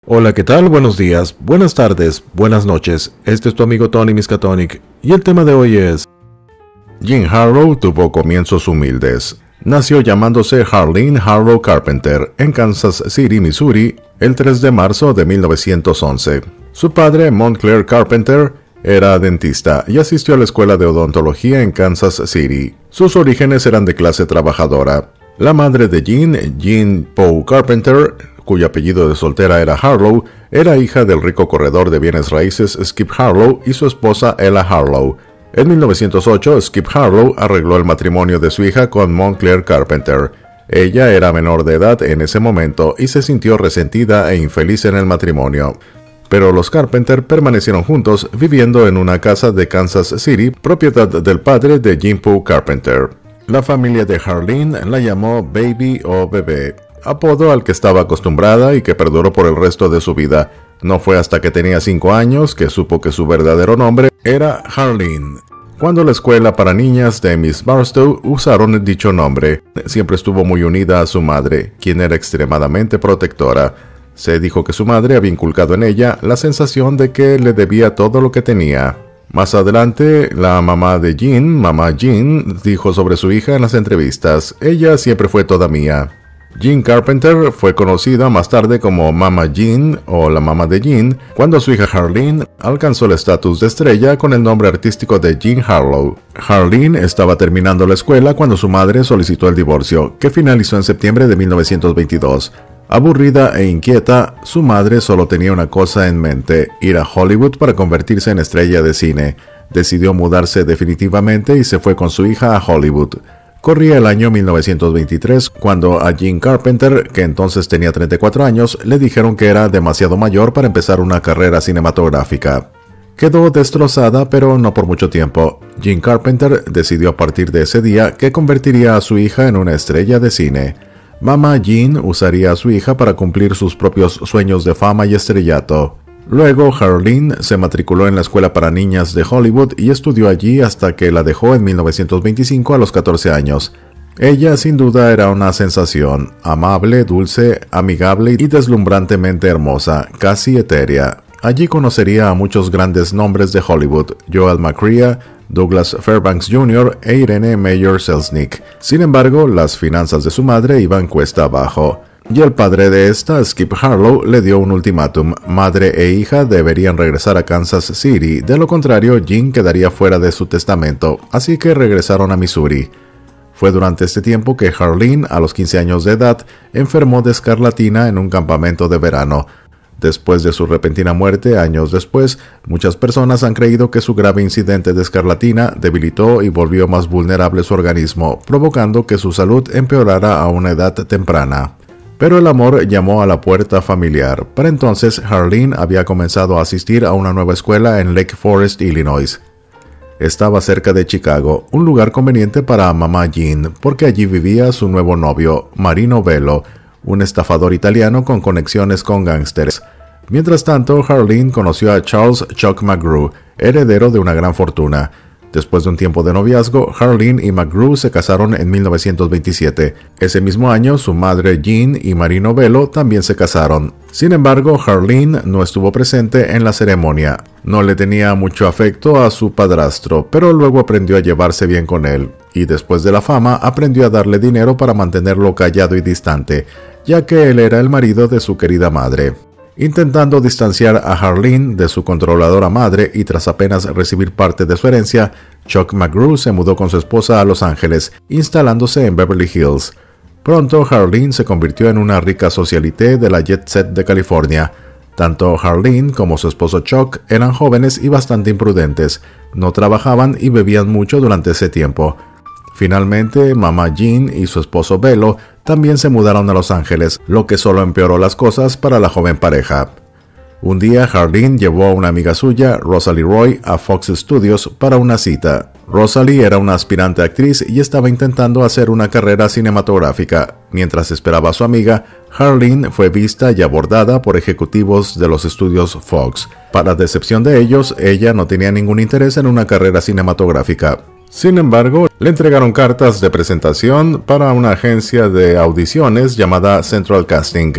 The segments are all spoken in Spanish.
Hola, ¿qué tal? Buenos días, buenas tardes, buenas noches. Este es tu amigo Tony Miskatonic y el tema de hoy es: Jean Harlow tuvo comienzos humildes. Nació llamándose Harleen Harlow Carpenter en Kansas City, Missouri, el 3 de marzo de 1911. Su padre, Montclair Carpenter, era dentista y asistió a la escuela de odontología en Kansas City. Sus orígenes eran de clase trabajadora. La madre de Jean Poe Carpenter, cuyo apellido de soltera era Harlow, era hija del rico corredor de bienes raíces Skip Harlow y su esposa Ella Harlow. En 1908, Skip Harlow arregló el matrimonio de su hija con Montclair Carpenter. Ella era menor de edad en ese momento y se sintió resentida e infeliz en el matrimonio. Pero los Carpenter permanecieron juntos viviendo en una casa de Kansas City, propiedad del padre de Jean Poe Carpenter. La familia de Harleen la llamó Baby o Bebé, apodo al que estaba acostumbrada y que perduró por el resto de su vida. No fue hasta que tenía 5 años que supo que su verdadero nombre era Harleen. Cuando la escuela para niñas de Miss Barstow usaron dicho nombre, siempre estuvo muy unida a su madre, quien era extremadamente protectora. Se dijo que su madre había inculcado en ella la sensación de que le debía todo lo que tenía. Más adelante, la mamá de Jean, Mamá Jean, dijo sobre su hija en las entrevistas: ella siempre fue toda mía. Jean Carpenter fue conocida más tarde como Mama Jean o la mamá de Jean, cuando su hija Harleen alcanzó el estatus de estrella con el nombre artístico de Jean Harlow. Harleen estaba terminando la escuela cuando su madre solicitó el divorcio, que finalizó en septiembre de 1922. Aburrida e inquieta, su madre solo tenía una cosa en mente: ir a Hollywood para convertirse en estrella de cine. Decidió mudarse definitivamente y se fue con su hija a Hollywood. Corría el año 1923 cuando a Jean Carpenter, que entonces tenía 34 años, le dijeron que era demasiado mayor para empezar una carrera cinematográfica. Quedó destrozada, pero no por mucho tiempo. Jean Carpenter decidió a partir de ese día que convertiría a su hija en una estrella de cine. Mamá Jean usaría a su hija para cumplir sus propios sueños de fama y estrellato. Luego, Harleen se matriculó en la escuela para niñas de Hollywood y estudió allí hasta que la dejó en 1925 a los 14 años. Ella sin duda era una sensación: amable, dulce, amigable y deslumbrantemente hermosa, casi etérea. Allí conocería a muchos grandes nombres de Hollywood: Joel McCrea, Douglas Fairbanks Jr. e Irene Meyer Selznick. Sin embargo, las finanzas de su madre iban cuesta abajo. Y el padre de esta, Skip Harlow, le dio un ultimátum: madre e hija deberían regresar a Kansas City, de lo contrario Jean quedaría fuera de su testamento, así que regresaron a Missouri. Fue durante este tiempo que Harleen, a los 15 años de edad, enfermó de escarlatina en un campamento de verano. Después de su repentina muerte, años después, muchas personas han creído que su grave incidente de escarlatina debilitó y volvió más vulnerable su organismo, provocando que su salud empeorara a una edad temprana. Pero el amor llamó a la puerta familiar. Para entonces, Harleen había comenzado a asistir a una nueva escuela en Lake Forest, Illinois. Estaba cerca de Chicago, un lugar conveniente para Mamá Jean, porque allí vivía su nuevo novio, Marino Bello, un estafador italiano con conexiones con gángsters. Mientras tanto, Harleen conoció a Charles Chuck McGrew, heredero de una gran fortuna. Después de un tiempo de noviazgo, Harleen y McGrew se casaron en 1927. Ese mismo año, su madre Jean y Marino Bello también se casaron. Sin embargo, Harleen no estuvo presente en la ceremonia. No le tenía mucho afecto a su padrastro, pero luego aprendió a llevarse bien con él. Y después de la fama, aprendió a darle dinero para mantenerlo callado y distante, ya que él era el marido de su querida madre. Intentando distanciar a Harleen de su controladora madre y tras apenas recibir parte de su herencia, Chuck McGrew se mudó con su esposa a Los Ángeles, instalándose en Beverly Hills. Pronto, Harleen se convirtió en una rica socialité de la jet set de California. Tanto Harleen como su esposo Chuck eran jóvenes y bastante imprudentes. No trabajaban y bebían mucho durante ese tiempo. Finalmente, Mamá Jean y su esposo Bello también se mudaron a Los Ángeles, lo que solo empeoró las cosas para la joven pareja. Un día, Harleen llevó a una amiga suya, Rosalie Roy, a Fox Studios para una cita. Rosalie era una aspirante actriz y estaba intentando hacer una carrera cinematográfica. Mientras esperaba a su amiga, Harleen fue vista y abordada por ejecutivos de los estudios Fox. Para decepción de ellos, ella no tenía ningún interés en una carrera cinematográfica. Sin embargo, le entregaron cartas de presentación para una agencia de audiciones llamada Central Casting.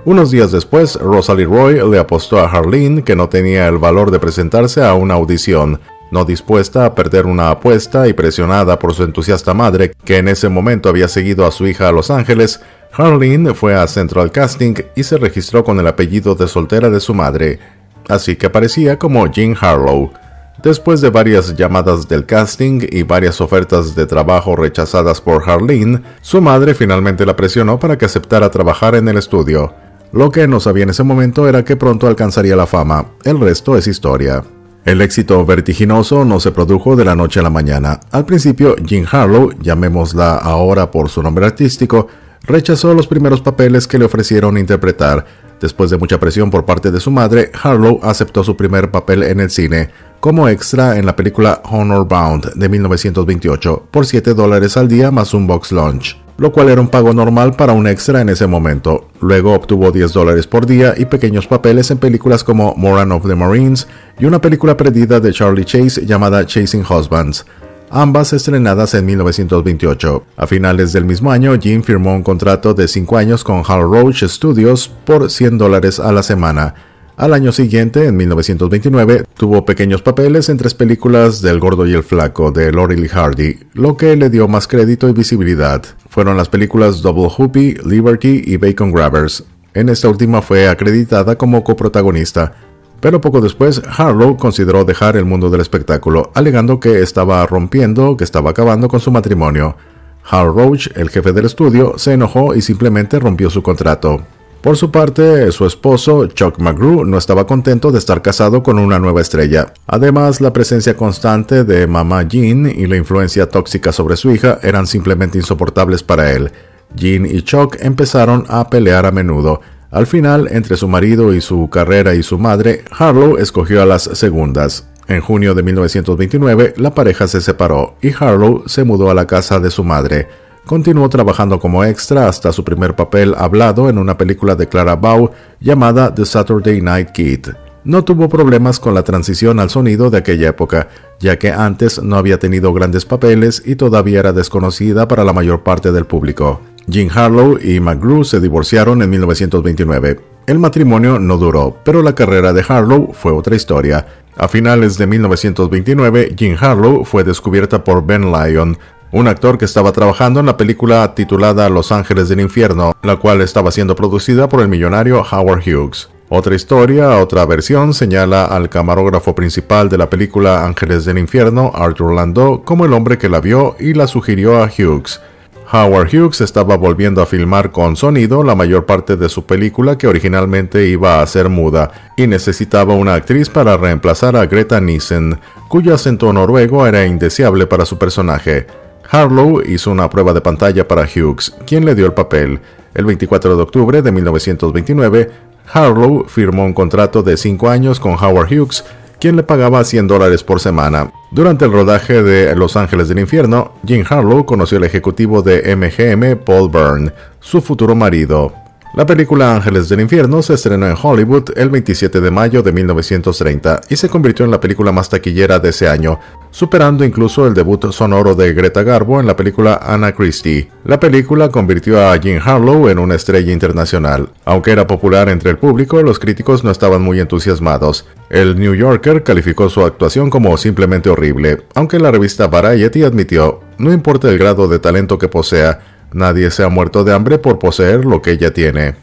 Unos días después, Rosalie Roy le apostó a Harleen que no tenía el valor de presentarse a una audición. No dispuesta a perder una apuesta y presionada por su entusiasta madre, que en ese momento había seguido a su hija a Los Ángeles, Harleen fue a Central Casting y se registró con el apellido de soltera de su madre. Así que aparecía como Jean Harlow. Después de varias llamadas del casting y varias ofertas de trabajo rechazadas por Harleen, su madre finalmente la presionó para que aceptara trabajar en el estudio. Lo que no sabía en ese momento era que pronto alcanzaría la fama. El resto es historia. El éxito vertiginoso no se produjo de la noche a la mañana. Al principio, Jean Harlow, llamémosla ahora por su nombre artístico, rechazó los primeros papeles que le ofrecieron interpretar. Después de mucha presión por parte de su madre, Harlow aceptó su primer papel en el cine, como extra en la película Honor Bound de 1928, por $7 al día más un box lunch, lo cual era un pago normal para un extra en ese momento. Luego obtuvo $10 por día y pequeños papeles en películas como Moran of the Marines y una película perdida de Charlie Chase llamada Chasing Husbands, ambas estrenadas en 1928. A finales del mismo año, Jean firmó un contrato de 5 años con Hal Roach Studios por $100 a la semana. Al año siguiente, en 1929, tuvo pequeños papeles en 3 películas del Gordo y el Flaco de Laurel y Hardy, lo que le dio más crédito y visibilidad. Fueron las películas Double Whoopee, Liberty y Bacon Grabbers. En esta última fue acreditada como coprotagonista. Pero poco después, Harlow consideró dejar el mundo del espectáculo, alegando que estaba acabando con su matrimonio. Hal Roach, el jefe del estudio, se enojó y simplemente rompió su contrato. Por su parte, su esposo, Chuck McGrew, no estaba contento de estar casado con una nueva estrella. Además, la presencia constante de mamá Jean y la influencia tóxica sobre su hija eran simplemente insoportables para él. Jean y Chuck empezaron a pelear a menudo. Al final, entre su marido y su carrera y su madre, Harlow escogió a las segundas. En junio de 1929, la pareja se separó y Harlow se mudó a la casa de su madre. Continuó trabajando como extra hasta su primer papel hablado en una película de Clara Bow llamada The Saturday Night Kid. No tuvo problemas con la transición al sonido de aquella época, ya que antes no había tenido grandes papeles y todavía era desconocida para la mayor parte del público. Jean Harlow y McGrew se divorciaron en 1929. El matrimonio no duró, pero la carrera de Harlow fue otra historia. A finales de 1929, Jean Harlow fue descubierta por Ben Lyon, un actor que estaba trabajando en la película titulada Los Ángeles del Infierno, la cual estaba siendo producida por el millonario Howard Hughes. Otra historia, otra versión, señala al camarógrafo principal de la película Ángeles del Infierno, Arthur Landau, como el hombre que la vio y la sugirió a Hughes. Howard Hughes estaba volviendo a filmar con sonido la mayor parte de su película, que originalmente iba a ser muda, y necesitaba una actriz para reemplazar a Greta Nissen, cuyo acento noruego era indeseable para su personaje. Harlow hizo una prueba de pantalla para Hughes, quien le dio el papel. El 24 de octubre de 1929, Harlow firmó un contrato de 5 años con Howard Hughes, quien le pagaba $100 por semana. Durante el rodaje de Los Ángeles del Infierno, Jean Harlow conoció al ejecutivo de MGM, Paul Byrne, su futuro marido. La película Ángeles del Infierno se estrenó en Hollywood el 27 de mayo de 1930 y se convirtió en la película más taquillera de ese año, superando incluso el debut sonoro de Greta Garbo en la película Anna Christie. La película convirtió a Jean Harlow en una estrella internacional. Aunque era popular entre el público, los críticos no estaban muy entusiasmados. El New Yorker calificó su actuación como simplemente horrible, aunque la revista Variety admitió: no importa el grado de talento que posea, nadie se ha muerto de hambre por poseer lo que ella tiene.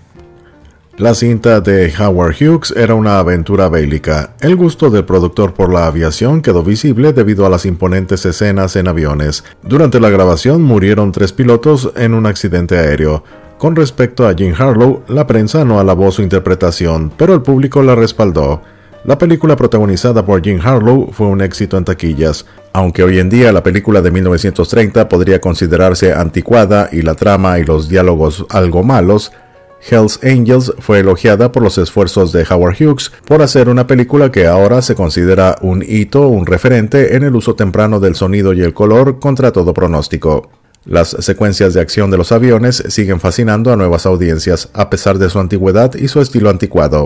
La cinta de Howard Hughes era una aventura bélica. El gusto del productor por la aviación quedó visible debido a las imponentes escenas en aviones. Durante la grabación murieron 3 pilotos en un accidente aéreo. Con respecto a Jean Harlow, la prensa no alabó su interpretación, pero el público la respaldó. La película protagonizada por Jean Harlow fue un éxito en taquillas. Aunque hoy en día la película de 1930 podría considerarse anticuada y la trama y los diálogos algo malos, Hell's Angels fue elogiada por los esfuerzos de Howard Hughes por hacer una película que ahora se considera un hito, un referente en el uso temprano del sonido y el color contra todo pronóstico. Las secuencias de acción de los aviones siguen fascinando a nuevas audiencias, a pesar de su antigüedad y su estilo anticuado.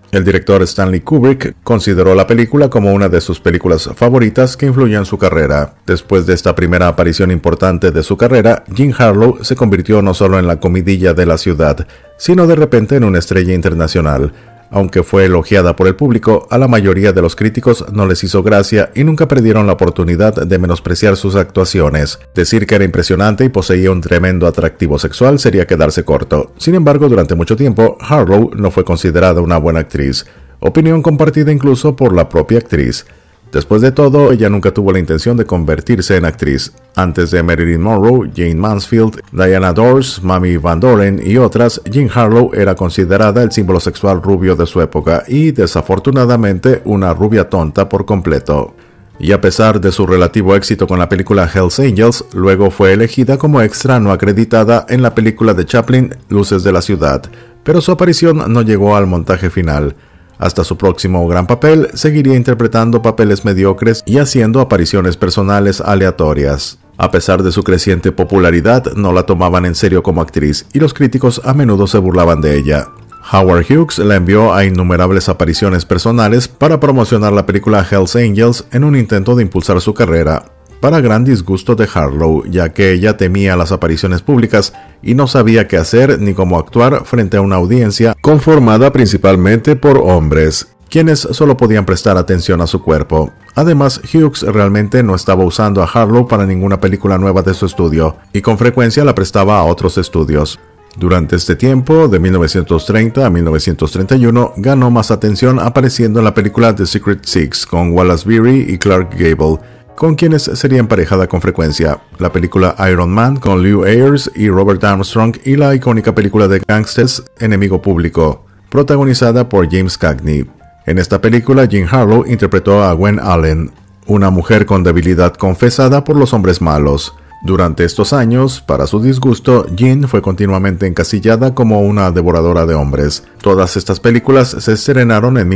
El director Stanley Kubrick consideró la película como una de sus películas favoritas que influyó en su carrera. Después de esta primera aparición importante de su carrera, Jean Harlow se convirtió no solo en la comidilla de la ciudad, sino de repente en una estrella internacional. Aunque fue elogiada por el público, a la mayoría de los críticos no les hizo gracia y nunca perdieron la oportunidad de menospreciar sus actuaciones. Decir que era impresionante y poseía un tremendo atractivo sexual sería quedarse corto. Sin embargo, durante mucho tiempo, Harlow no fue considerada una buena actriz, opinión compartida incluso por la propia actriz. Después de todo, ella nunca tuvo la intención de convertirse en actriz. Antes de Marilyn Monroe, Jane Mansfield, Diana Dors, Mamie Van Doren y otras, Jean Harlow era considerada el símbolo sexual rubio de su época y, desafortunadamente, una rubia tonta por completo. Y a pesar de su relativo éxito con la película Hell's Angels, luego fue elegida como extra no acreditada en la película de Chaplin, Luces de la Ciudad, pero su aparición no llegó al montaje final. Hasta su próximo gran papel, seguiría interpretando papeles mediocres y haciendo apariciones personales aleatorias. A pesar de su creciente popularidad, no la tomaban en serio como actriz y los críticos a menudo se burlaban de ella. Howard Hughes la envió a innumerables apariciones personales para promocionar la película Hell's Angels en un intento de impulsar su carrera, para gran disgusto de Harlow, ya que ella temía las apariciones públicas y no sabía qué hacer ni cómo actuar frente a una audiencia conformada principalmente por hombres, quienes solo podían prestar atención a su cuerpo. Además, Hughes realmente no estaba usando a Harlow para ninguna película nueva de su estudio, y con frecuencia la prestaba a otros estudios. Durante este tiempo, de 1930 a 1931, ganó más atención apareciendo en la película The Secret Six con Wallace Beery y Clark Gable, con quienes sería emparejada con frecuencia, la película Iron Man con Lew Ayres y Robert Armstrong y la icónica película de gangsters Enemigo Público, protagonizada por James Cagney. En esta película, Jean Harlow interpretó a Gwen Allen, una mujer con debilidad confesada por los hombres malos. Durante estos años, para su disgusto, Jean fue continuamente encasillada como una devoradora de hombres. Todas estas películas se estrenaron en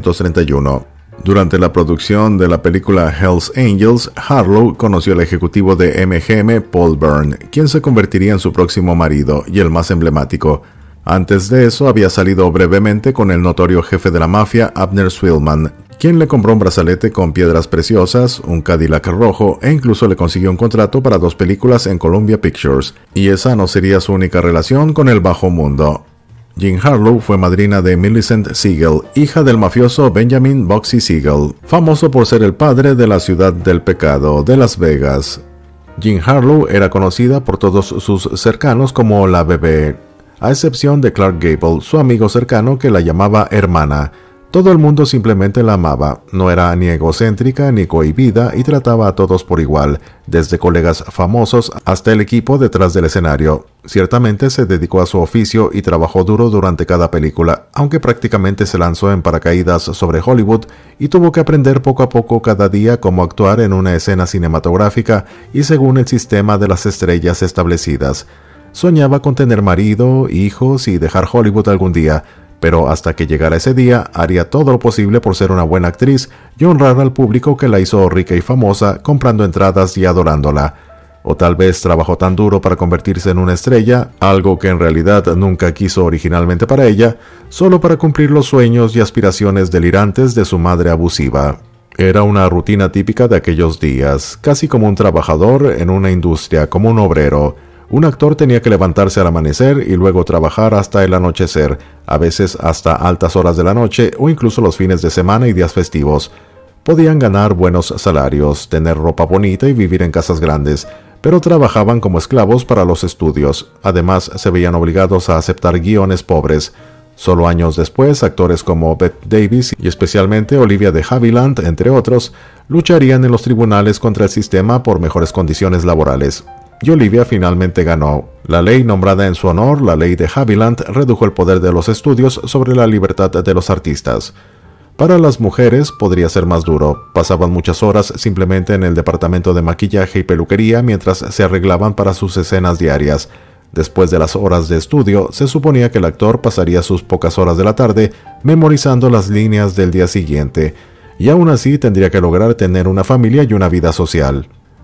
1931. Durante la producción de la película Hell's Angels, Harlow conoció al ejecutivo de MGM, Paul Byrne, quien se convertiría en su próximo marido y el más emblemático. Antes de eso había salido brevemente con el notorio jefe de la mafia, Abner Swillman, quien le compró un brazalete con piedras preciosas, un Cadillac rojo e incluso le consiguió un contrato para 2 películas en Columbia Pictures. Y esa no sería su única relación con el bajo mundo. Jean Harlow fue madrina de Millicent Siegel, hija del mafioso Benjamin Bugsy Siegel, famoso por ser el padre de la ciudad del pecado de Las Vegas. Jean Harlow era conocida por todos sus cercanos como la bebé, a excepción de Clark Gable, su amigo cercano que la llamaba hermana. Todo el mundo simplemente la amaba, no era ni egocéntrica ni cohibida y trataba a todos por igual, desde colegas famosos hasta el equipo detrás del escenario. Ciertamente se dedicó a su oficio y trabajó duro durante cada película, aunque prácticamente se lanzó en paracaídas sobre Hollywood y tuvo que aprender poco a poco cada día cómo actuar en una escena cinematográfica y según el sistema de las estrellas establecidas. Soñaba con tener marido, hijos y dejar Hollywood algún día, pero hasta que llegara ese día haría todo lo posible por ser una buena actriz y honrar al público que la hizo rica y famosa comprando entradas y adorándola. O tal vez trabajó tan duro para convertirse en una estrella, algo que en realidad nunca quiso originalmente para ella, solo para cumplir los sueños y aspiraciones delirantes de su madre abusiva. Era una rutina típica de aquellos días, casi como un trabajador en una industria, como un obrero. Un actor tenía que levantarse al amanecer y luego trabajar hasta el anochecer, a veces hasta altas horas de la noche o incluso los fines de semana y días festivos. Podían ganar buenos salarios, tener ropa bonita y vivir en casas grandes, pero trabajaban como esclavos para los estudios. Además, se veían obligados a aceptar guiones pobres. Solo años después, actores como Bette Davis y especialmente Olivia de Havilland, entre otros, lucharían en los tribunales contra el sistema por mejores condiciones laborales. Y Olivia finalmente ganó. La ley nombrada en su honor, la ley de Havilland, redujo el poder de los estudios sobre la libertad de los artistas. Para las mujeres podría ser más duro. Pasaban muchas horas simplemente en el departamento de maquillaje y peluquería mientras se arreglaban para sus escenas diarias. Después de las horas de estudio, se suponía que el actor pasaría sus pocas horas de la tarde memorizando las líneas del día siguiente, y aún así tendría que lograr tener una familia y una vida social.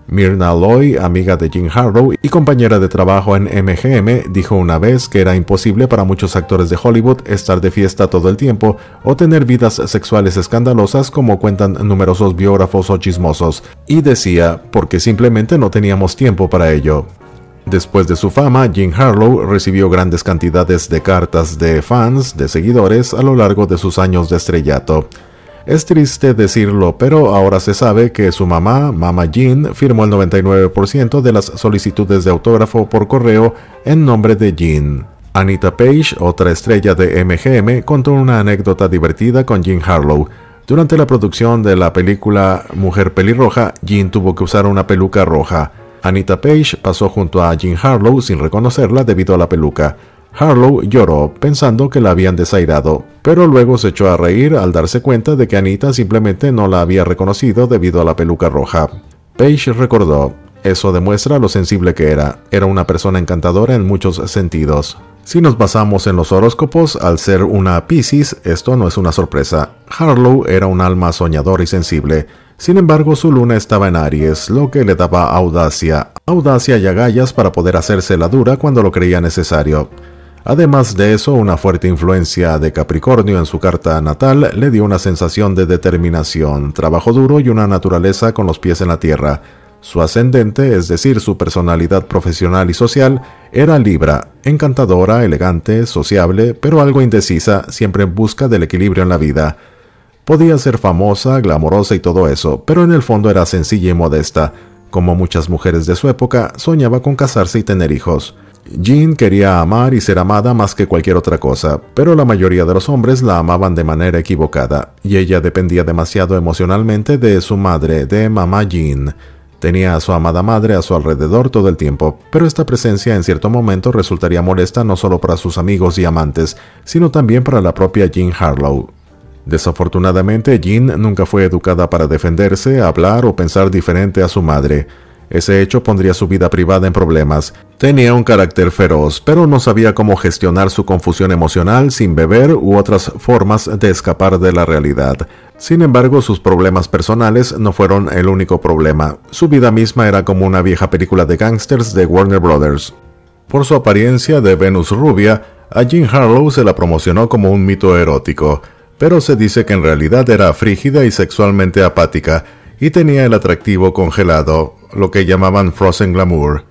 Myrna Loy, amiga de Jean Harlow y compañera de trabajo en MGM, dijo una vez que era imposible para muchos actores de Hollywood estar de fiesta todo el tiempo o tener vidas sexuales escandalosas como cuentan numerosos biógrafos o chismosos, y decía, porque simplemente no teníamos tiempo para ello. Después de su fama, Jean Harlow recibió grandes cantidades de cartas de fans, de seguidores, a lo largo de sus años de estrellato. Es triste decirlo, pero ahora se sabe que su mamá, Mama Jean, firmó el 99% de las solicitudes de autógrafo por correo en nombre de Jean. Anita Page, otra estrella de MGM, contó una anécdota divertida con Jean Harlow. Durante la producción de la película Mujer Pelirroja, Jean tuvo que usar una peluca roja. Anita Page pasó junto a Jean Harlow sin reconocerla debido a la peluca. Harlow lloró pensando que la habían desairado, pero luego se echó a reír al darse cuenta de que Anita simplemente no la había reconocido debido a la peluca roja. Page recordó, eso demuestra lo sensible que era. Era una persona encantadora en muchos sentidos. Si nos basamos en los horóscopos, al ser una Piscis, esto no es una sorpresa. Harlow era un alma soñadora y sensible. Sin embargo, su luna estaba en Aries, lo que le daba audacia y agallas para poder hacerse la dura cuando lo creía necesario. Además de eso, una fuerte influencia de Capricornio en su carta natal le dio una sensación de determinación, trabajo duro y una naturaleza con los pies en la tierra. Su ascendente, es decir, su personalidad profesional y social, era Libra, encantadora, elegante, sociable, pero algo indecisa, siempre en busca del equilibrio en la vida. Podía ser famosa, glamorosa y todo eso, pero en el fondo era sencilla y modesta. Como muchas mujeres de su época, soñaba con casarse y tener hijos. Jean quería amar y ser amada más que cualquier otra cosa, pero la mayoría de los hombres la amaban de manera equivocada, y ella dependía demasiado emocionalmente de su madre, de Mama Jean. Tenía a su amada madre a su alrededor todo el tiempo, pero esta presencia en cierto momento resultaría molesta no solo para sus amigos y amantes, sino también para la propia Jean Harlow. Desafortunadamente, Jean nunca fue educada para defenderse, hablar o pensar diferente a su madre. Ese hecho pondría su vida privada en problemas. Tenía un carácter feroz, pero no sabía cómo gestionar su confusión emocional sin beber u otras formas de escapar de la realidad. Sin embargo, sus problemas personales no fueron el único problema. Su vida misma era como una vieja película de gángsters de Warner Brothers. Por su apariencia de Venus rubia, a Jean Harlow se la promocionó como un mito erótico, pero se dice que en realidad era frígida y sexualmente apática, y tenía el atractivo congelado, lo que llamaban Frozen Glamour.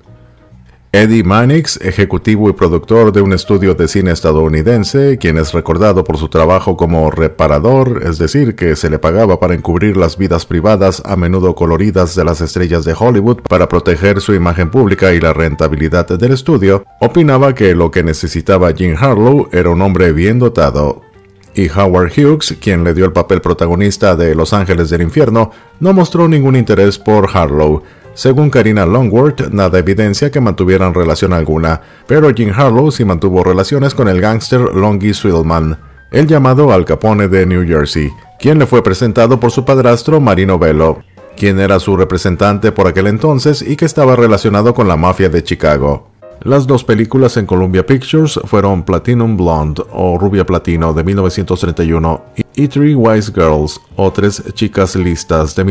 Eddie Mannix, ejecutivo y productor de un estudio de cine estadounidense, quien es recordado por su trabajo como reparador, es decir, que se le pagaba para encubrir las vidas privadas a menudo coloridas de las estrellas de Hollywood para proteger su imagen pública y la rentabilidad del estudio, opinaba que lo que necesitaba Jean Harlow era un hombre bien dotado. Y Howard Hughes, quien le dio el papel protagonista de Los Ángeles del Infierno, no mostró ningún interés por Harlow. Según Karina Longworth, nada evidencia que mantuvieran relación alguna, pero Jean Harlow sí mantuvo relaciones con el gángster Longy Swillman, el llamado Al Capone de New Jersey, quien le fue presentado por su padrastro Marino Bello, quien era su representante por aquel entonces y que estaba relacionado con la mafia de Chicago. Las dos películas en Columbia Pictures fueron Platinum Blonde o Rubia Platino de 1931 y Three Wise Girls o Tres Chicas Listas de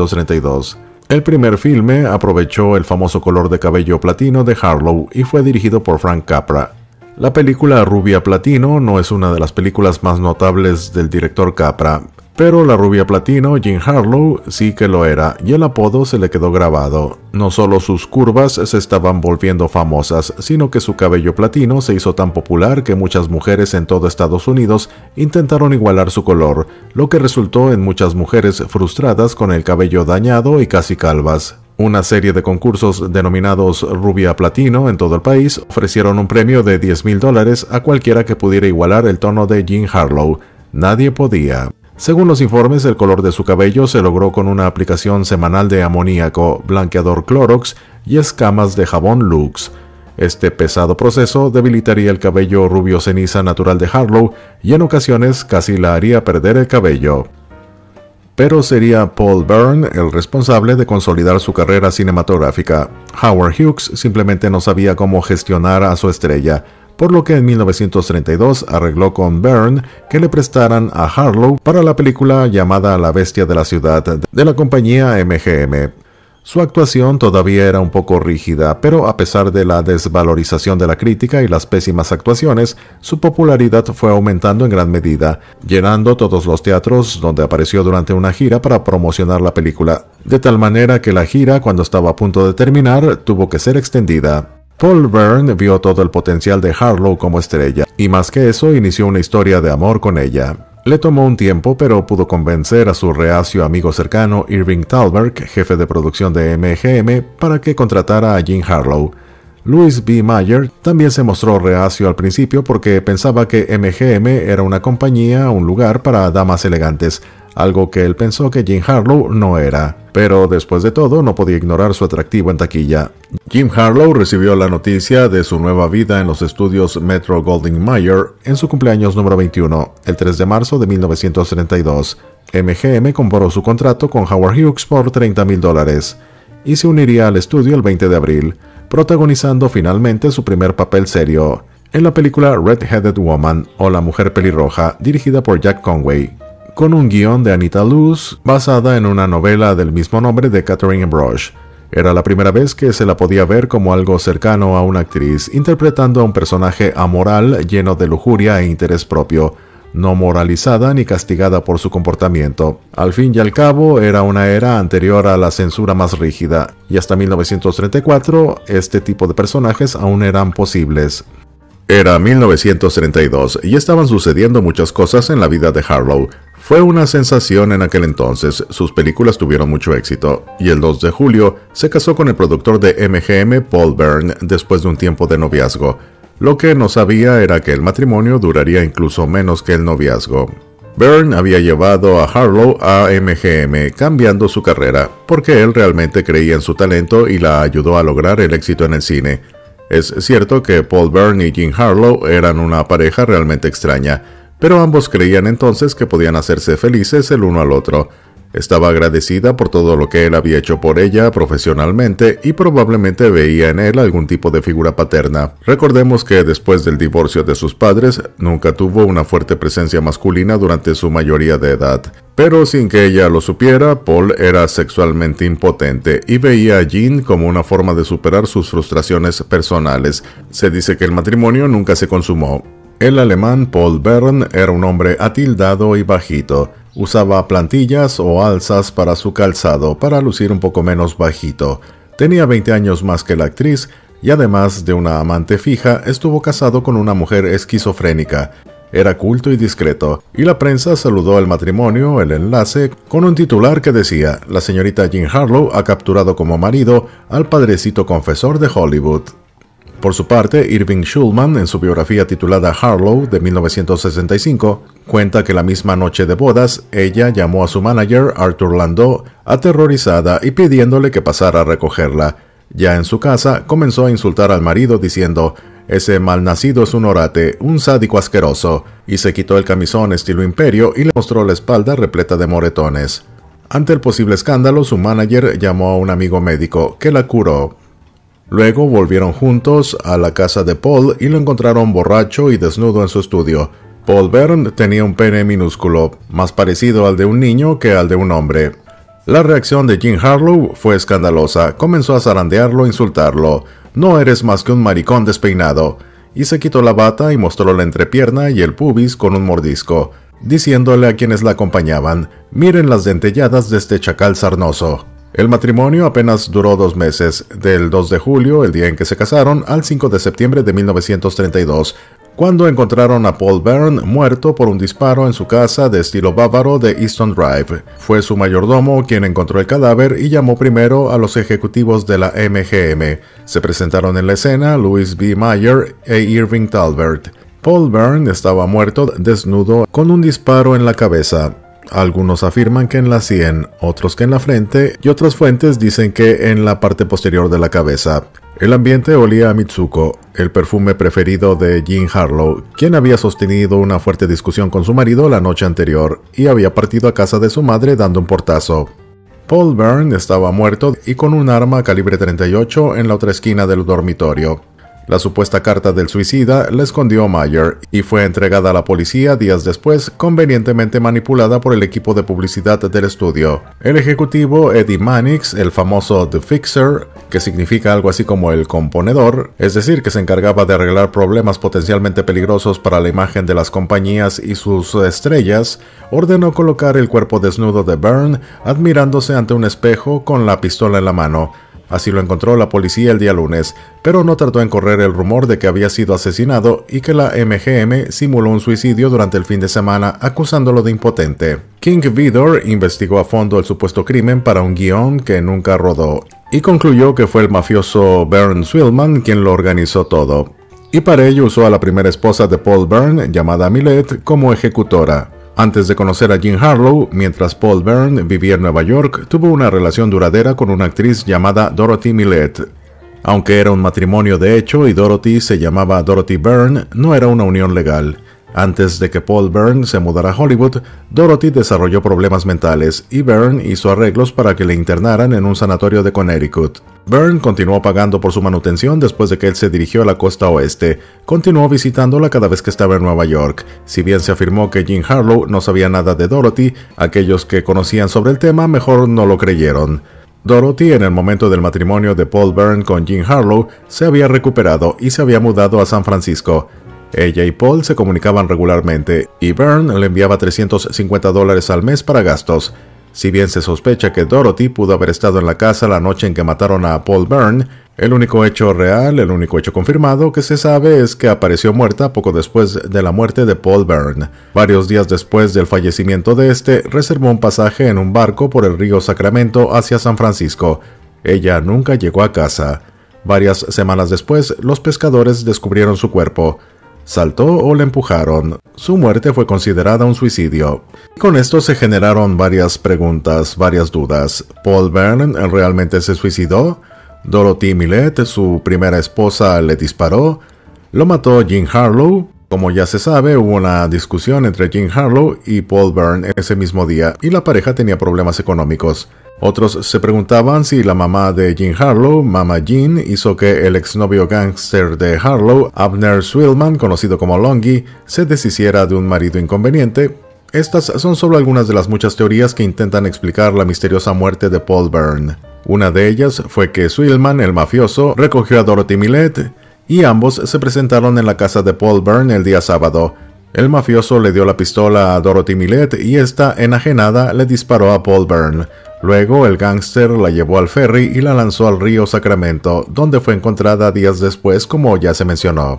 1932. El primer filme aprovechó el famoso color de cabello platino de Harlow y fue dirigido por Frank Capra. La película Rubia Platino no es una de las películas más notables del director Capra, pero la Rubia Platino, Jean Harlow, sí que lo era, y el apodo se le quedó grabado. No solo sus curvas se estaban volviendo famosas, sino que su cabello platino se hizo tan popular que muchas mujeres en todo Estados Unidos intentaron igualar su color, lo que resultó en muchas mujeres frustradas con el cabello dañado y casi calvas. Una serie de concursos denominados Rubia Platino en todo el país ofrecieron un premio de $10,000 a cualquiera que pudiera igualar el tono de Jean Harlow. Nadie podía. Según los informes, el color de su cabello se logró con una aplicación semanal de amoníaco, blanqueador Clorox y escamas de jabón Lux. Este pesado proceso debilitaría el cabello rubio ceniza natural de Harlow y en ocasiones casi la haría perder el cabello. Pero sería Paul Byrne el responsable de consolidar su carrera cinematográfica. Howard Hughes simplemente no sabía cómo gestionar a su estrella, por lo que en 1932 arregló con Byrne que le prestaran a Harlow para la película llamada La Bestia de la Ciudad de la compañía MGM. Su actuación todavía era un poco rígida, pero a pesar de la desvalorización de la crítica y las pésimas actuaciones, su popularidad fue aumentando en gran medida, llenando todos los teatros donde apareció durante una gira para promocionar la película, de tal manera que la gira, cuando estaba a punto de terminar, tuvo que ser extendida. Paul Byrne vio todo el potencial de Harlow como estrella, y más que eso, inició una historia de amor con ella. Le tomó un tiempo, pero pudo convencer a su reacio amigo cercano Irving Thalberg, jefe de producción de MGM, para que contratara a Jean Harlow. Louis B. Mayer también se mostró reacio al principio porque pensaba que MGM era una compañía, un lugar para damas elegantes, algo que él pensó que Jean Harlow no era. Pero después de todo, no podía ignorar su atractivo en taquilla. Jim Harlow recibió la noticia de su nueva vida en los estudios Metro-Goldwyn-Mayer en su cumpleaños número 21, el 3 de marzo de 1932. MGM compró su contrato con Howard Hughes por $30,000 y se uniría al estudio el 20 de abril, protagonizando finalmente su primer papel serio, en la película Red-Headed Woman o La Mujer Pelirroja, dirigida por Jack Conway, con un guión de Anita Loos basada en una novela del mismo nombre de Catherine Brosh. Era la primera vez que se la podía ver como algo cercano a una actriz, interpretando a un personaje amoral lleno de lujuria e interés propio, no moralizada ni castigada por su comportamiento. Al fin y al cabo, era una era anterior a la censura más rígida, y hasta 1934 este tipo de personajes aún eran posibles. Era 1932 y estaban sucediendo muchas cosas en la vida de Harlow. Fue una sensación en aquel entonces, sus películas tuvieron mucho éxito, y el 2 de julio se casó con el productor de MGM, Paul Byrne, después de un tiempo de noviazgo. Lo que no sabía era que el matrimonio duraría incluso menos que el noviazgo. Byrne había llevado a Harlow a MGM, cambiando su carrera, porque él realmente creía en su talento y la ayudó a lograr el éxito en el cine. Es cierto que Paul Byrne y Jean Harlow eran una pareja realmente extraña, pero ambos creían entonces que podían hacerse felices el uno al otro. Estaba agradecida por todo lo que él había hecho por ella profesionalmente y probablemente veía en él algún tipo de figura paterna. Recordemos que después del divorcio de sus padres, nunca tuvo una fuerte presencia masculina durante su mayoría de edad. Pero sin que ella lo supiera, Paul era sexualmente impotente y veía a Jean como una forma de superar sus frustraciones personales. Se dice que el matrimonio nunca se consumó. El alemán Paul Byrne era un hombre atildado y bajito. Usaba plantillas o alzas para su calzado para lucir un poco menos bajito. Tenía 20 años más que la actriz y además de una amante fija, estuvo casado con una mujer esquizofrénica. Era culto y discreto, y la prensa saludó el matrimonio, el enlace, con un titular que decía: la señorita Jean Harlow ha capturado como marido al padrecito confesor de Hollywood. Por su parte, Irving Shulman, en su biografía titulada Harlow de 1965, cuenta que la misma noche de bodas, ella llamó a su manager, Arthur Landau, aterrorizada y pidiéndole que pasara a recogerla. Ya en su casa, comenzó a insultar al marido diciendo: «Ese malnacido es un orate, un sádico asqueroso», y se quitó el camisón estilo imperio y le mostró la espalda repleta de moretones. Ante el posible escándalo, su manager llamó a un amigo médico, que la curó. Luego volvieron juntos a la casa de Paul y lo encontraron borracho y desnudo en su estudio. Paul Byrne tenía un pene minúsculo, más parecido al de un niño que al de un hombre. La reacción de Jean Harlow fue escandalosa, comenzó a zarandearlo e insultarlo. «No eres más que un maricón despeinado», y se quitó la bata y mostró la entrepierna y el pubis con un mordisco, diciéndole a quienes la acompañaban: «Miren las dentelladas de este chacal sarnoso». El matrimonio apenas duró 2 meses, del 2 de julio, el día en que se casaron, al 5 de septiembre de 1932, cuando encontraron a Paul Byrne muerto por un disparo en su casa de estilo bávaro de Easton Drive. Fue su mayordomo quien encontró el cadáver y llamó primero a los ejecutivos de la MGM. Se presentaron en la escena Louis B. Mayer e Irving Thalberg. Paul Byrne estaba muerto, desnudo, con un disparo en la cabeza. Algunos afirman que en la sien, otros que en la frente, y otras fuentes dicen que en la parte posterior de la cabeza. El ambiente olía a Mitsuko, el perfume preferido de Jean Harlow, quien había sostenido una fuerte discusión con su marido la noche anterior y había partido a casa de su madre dando un portazo. Paul Byrne estaba muerto y con un arma calibre 38 en la otra esquina del dormitorio. La supuesta carta del suicida la escondió Mayer y fue entregada a la policía días después, convenientemente manipulada por el equipo de publicidad del estudio. El ejecutivo Eddie Mannix, el famoso The Fixer, que significa algo así como el componedor, es decir, que se encargaba de arreglar problemas potencialmente peligrosos para la imagen de las compañías y sus estrellas, ordenó colocar el cuerpo desnudo de Byrne admirándose ante un espejo con la pistola en la mano. Así lo encontró la policía el día lunes, pero no tardó en correr el rumor de que había sido asesinado y que la MGM simuló un suicidio durante el fin de semana acusándolo de impotente. King Vidor investigó a fondo el supuesto crimen para un guión que nunca rodó y concluyó que fue el mafioso Byrne Swillman quien lo organizó todo. Y para ello usó a la primera esposa de Paul Byrne, llamada Millette, como ejecutora. Antes de conocer a Jean Harlow, mientras Paul Byrne vivía en Nueva York, tuvo una relación duradera con una actriz llamada Dorothy Millette. Aunque era un matrimonio de hecho y Dorothy se llamaba Dorothy Byrne, no era una unión legal. Antes de que Paul Byrne se mudara a Hollywood, Dorothy desarrolló problemas mentales y Byrne hizo arreglos para que le internaran en un sanatorio de Connecticut. Byrne continuó pagando por su manutención después de que él se dirigió a la costa oeste. Continuó visitándola cada vez que estaba en Nueva York. Si bien se afirmó que Jean Harlow no sabía nada de Dorothy, aquellos que conocían sobre el tema mejor no lo creyeron. Dorothy, en el momento del matrimonio de Paul Byrne con Jean Harlow, se había recuperado y se había mudado a San Francisco. Ella y Paul se comunicaban regularmente y Byrne le enviaba $350 al mes para gastos. Si bien se sospecha que Dorothy pudo haber estado en la casa la noche en que mataron a Paul Byrne, el único hecho real, el único hecho confirmado que se sabe es que apareció muerta poco después de la muerte de Paul Byrne. Varios días después del fallecimiento de este, reservó un pasaje en un barco por el río Sacramento hacia San Francisco. Ella nunca llegó a casa. Varias semanas después, los pescadores descubrieron su cuerpo. ¿Saltó o le empujaron? Su muerte fue considerada un suicidio. Con esto se generaron varias preguntas, varias dudas. ¿Paul Byrne realmente se suicidó? ¿Dorothy Millette, su primera esposa, le disparó? ¿Lo mató Jean Harlow? Como ya se sabe, hubo una discusión entre Jean Harlow y Paul Byrne ese mismo día y la pareja tenía problemas económicos. Otros se preguntaban si la mamá de Jean Harlow, Mama Jean, hizo que el exnovio gángster de Harlow, Abner Swillman, conocido como Longy, se deshiciera de un marido inconveniente. Estas son solo algunas de las muchas teorías que intentan explicar la misteriosa muerte de Paul Byrne. Una de ellas fue que Swillman, el mafioso, recogió a Dorothy Millette y ambos se presentaron en la casa de Paul Byrne el día sábado. El mafioso le dio la pistola a Dorothy Millette y esta, enajenada, le disparó a Paul Byrne. Luego, el gángster la llevó al ferry y la lanzó al río Sacramento, donde fue encontrada días después, como ya se mencionó.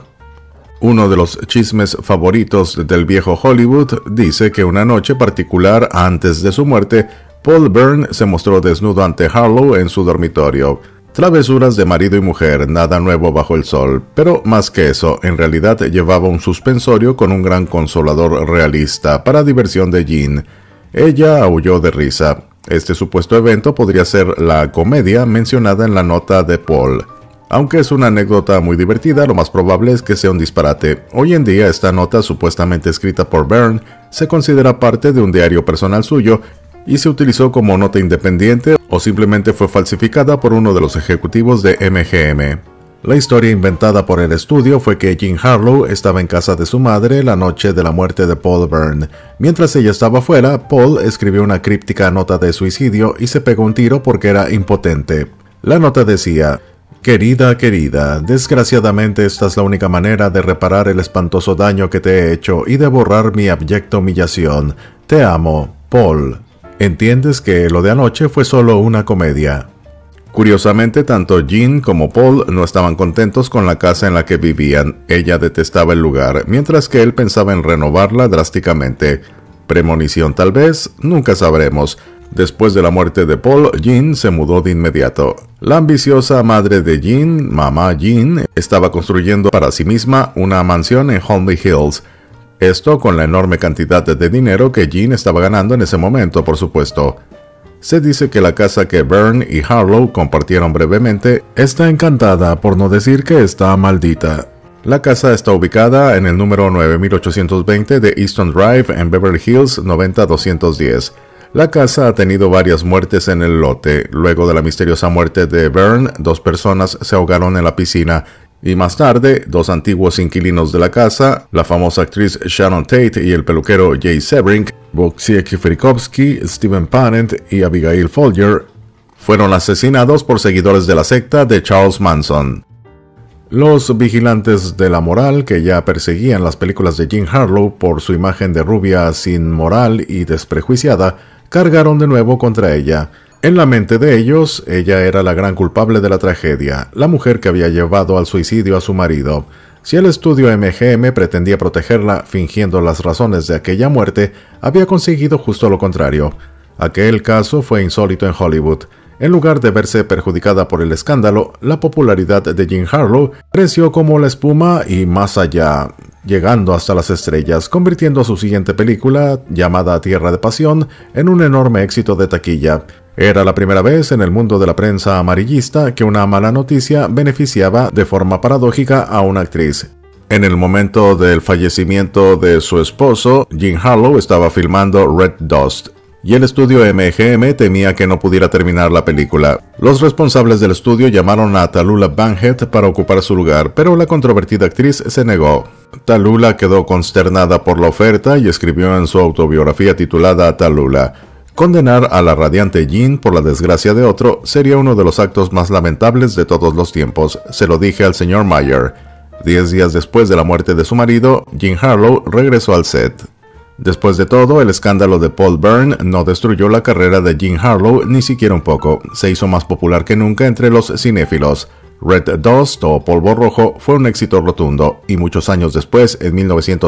Uno de los chismes favoritos del viejo Hollywood dice que una noche particular antes de su muerte, Paul Byrne se mostró desnudo ante Harlow en su dormitorio. Travesuras de marido y mujer, nada nuevo bajo el sol, pero más que eso, en realidad llevaba un suspensorio con un gran consolador realista para diversión de Jean. Ella aulló de risa. Este supuesto evento podría ser la comedia mencionada en la nota de Paul. Aunque es una anécdota muy divertida, lo más probable es que sea un disparate. Hoy en día, esta nota, supuestamente escrita por Byrne, se considera parte de un diario personal suyo y se utilizó como nota independiente o simplemente fue falsificada por uno de los ejecutivos de MGM. La historia inventada por el estudio fue que Jean Harlow estaba en casa de su madre la noche de la muerte de Paul Byrne. Mientras ella estaba fuera, Paul escribió una críptica nota de suicidio y se pegó un tiro porque era impotente. La nota decía: «Querida, querida, desgraciadamente esta es la única manera de reparar el espantoso daño que te he hecho y de borrar mi abyecta humillación. Te amo, Paul. Entiendes que lo de anoche fue solo una comedia». Curiosamente, tanto Jean como Paul no estaban contentos con la casa en la que vivían. Ella detestaba el lugar, mientras que él pensaba en renovarla drásticamente. Premonición tal vez, nunca sabremos. Después de la muerte de Paul, Jean se mudó de inmediato. La ambiciosa madre de Jean, Mama Jean, estaba construyendo para sí misma una mansión en Holmby Hills. Esto con la enorme cantidad de dinero que Jean estaba ganando en ese momento, por supuesto. Se dice que la casa que Byrne y Harlow compartieron brevemente está encantada, por no decir que está maldita. La casa está ubicada en el número 9820 de Easton Drive en Beverly Hills 90210. La casa ha tenido varias muertes en el lote. Luego de la misteriosa muerte de Byrne, 2 personas se ahogaron en la piscina Y más tarde, dos antiguos inquilinos de la casa, la famosa actriz Sharon Tate y el peluquero Jay Sebring, Wojciech Frykowski, Stephen Parent y Abigail Folger, fueron asesinados por seguidores de la secta de Charles Manson. Los vigilantes de la moral, que ya perseguían las películas de Jean Harlow por su imagen de rubia sin moral y desprejuiciada, cargaron de nuevo contra ella. En la mente de ellos, ella era la gran culpable de la tragedia, la mujer que había llevado al suicidio a su marido. Si el estudio MGM pretendía protegerla fingiendo las razones de aquella muerte, había conseguido justo lo contrario. Aquel caso fue insólito en Hollywood. En lugar de verse perjudicada por el escándalo, la popularidad de Jean Harlow creció como la espuma y más allá, llegando hasta las estrellas, convirtiendo a su siguiente película, llamada Tierra de Pasión, en un enorme éxito de taquilla. Era la primera vez en el mundo de la prensa amarillista que una mala noticia beneficiaba de forma paradójica a una actriz. En el momento del fallecimiento de su esposo, Jean Harlow estaba filmando Red Dust, y el estudio MGM temía que no pudiera terminar la película. Los responsables del estudio llamaron a Tallulah Bankhead para ocupar su lugar, pero la controvertida actriz se negó. Tallulah quedó consternada por la oferta y escribió en su autobiografía titulada Tallulah: condenar a la radiante Jean por la desgracia de otro sería uno de los actos más lamentables de todos los tiempos. Se lo dije al señor Mayer. 10 días después de la muerte de su marido, Jean Harlow regresó al set. Después de todo, el escándalo de Paul Byrne no destruyó la carrera de Jean Harlow ni siquiera un poco. Se hizo más popular que nunca entre los cinéfilos. Red Dust, o Polvo Rojo, fue un éxito rotundo, y muchos años después, en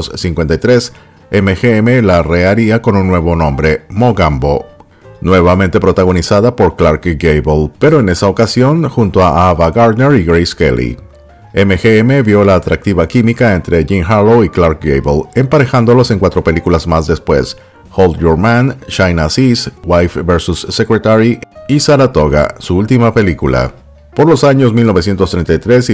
1953, MGM la reharía con un nuevo nombre, Mogambo, nuevamente protagonizada por Clark Gable, pero en esa ocasión junto a Ava Gardner y Grace Kelly. MGM vio la atractiva química entre Jean Harlow y Clark Gable, emparejándolos en 4 películas más después: Hold Your Man, Shine Aziz, Wife vs. Secretary y Saratoga, su última película. Por los años 1933 y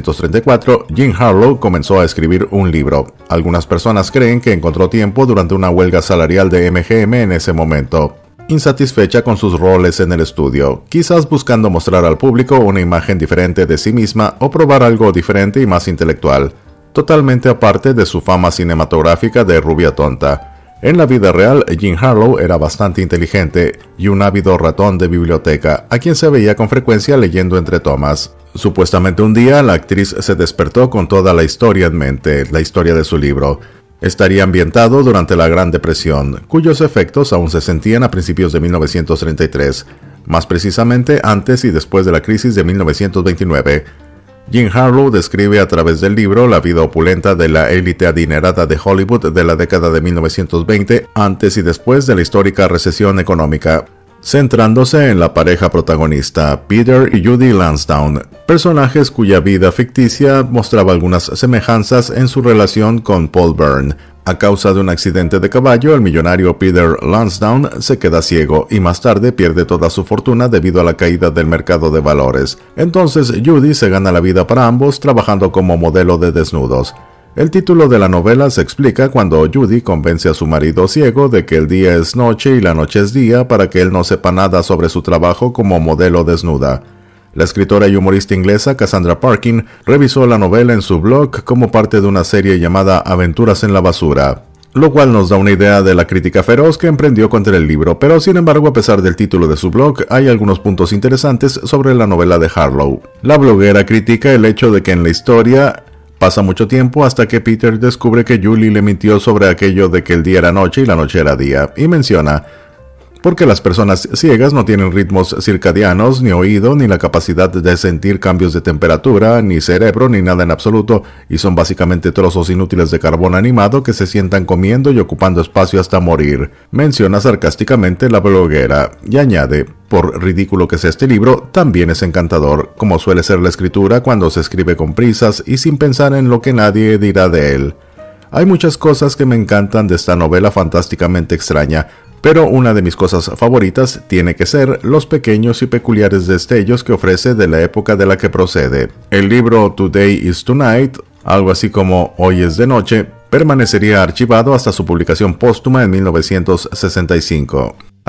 1934, Jean Harlow comenzó a escribir un libro. Algunas personas creen que encontró tiempo durante una huelga salarial de MGM en ese momento, insatisfecha con sus roles en el estudio, quizás buscando mostrar al público una imagen diferente de sí misma o probar algo diferente y más intelectual, totalmente aparte de su fama cinematográfica de rubia tonta. En la vida real, Jean Harlow era bastante inteligente y un ávido ratón de biblioteca, a quien se veía con frecuencia leyendo entre tomas. Supuestamente un día, la actriz se despertó con toda la historia en mente, la historia de su libro. Estaría ambientado durante la Gran Depresión, cuyos efectos aún se sentían a principios de 1933, más precisamente antes y después de la crisis de 1929. Jean Harlow describe a través del libro la vida opulenta de la élite adinerada de Hollywood de la década de 1920, antes y después de la histórica recesión económica, centrándose en la pareja protagonista, Peter y Judy Lansdowne, personajes cuya vida ficticia mostraba algunas semejanzas en su relación con Paul Byrne. A causa de un accidente de caballo, el millonario Peter Lansdowne se queda ciego y más tarde pierde toda su fortuna debido a la caída del mercado de valores. Entonces Judy se gana la vida para ambos trabajando como modelo de desnudos. El título de la novela se explica cuando Judy convence a su marido ciego de que el día es noche y la noche es día para que él no sepa nada sobre su trabajo como modelo desnuda. La escritora y humorista inglesa Cassandra Parkin revisó la novela en su blog como parte de una serie llamada Aventuras en la Basura, lo cual nos da una idea de la crítica feroz que emprendió contra el libro, pero sin embargo, a pesar del título de su blog, hay algunos puntos interesantes sobre la novela de Harlow. La bloguera critica el hecho de que en la historia pasa mucho tiempo hasta que Peter descubre que Julie le mintió sobre aquello de que el día era noche y la noche era día, y menciona: porque las personas ciegas no tienen ritmos circadianos, ni oído, ni la capacidad de sentir cambios de temperatura, ni cerebro, ni nada en absoluto, y son básicamente trozos inútiles de carbón animado que se sientan comiendo y ocupando espacio hasta morir, menciona sarcásticamente la bloguera, y añade: por ridículo que sea este libro, también es encantador, como suele ser la escritura cuando se escribe con prisas y sin pensar en lo que nadie dirá de él. Hay muchas cosas que me encantan de esta novela fantásticamente extraña, pero una de mis cosas favoritas tiene que ser los pequeños y peculiares destellos que ofrece de la época de la que procede. El libro Today is Tonight, algo así como Hoy es de noche, permanecería archivado hasta su publicación póstuma en 1965.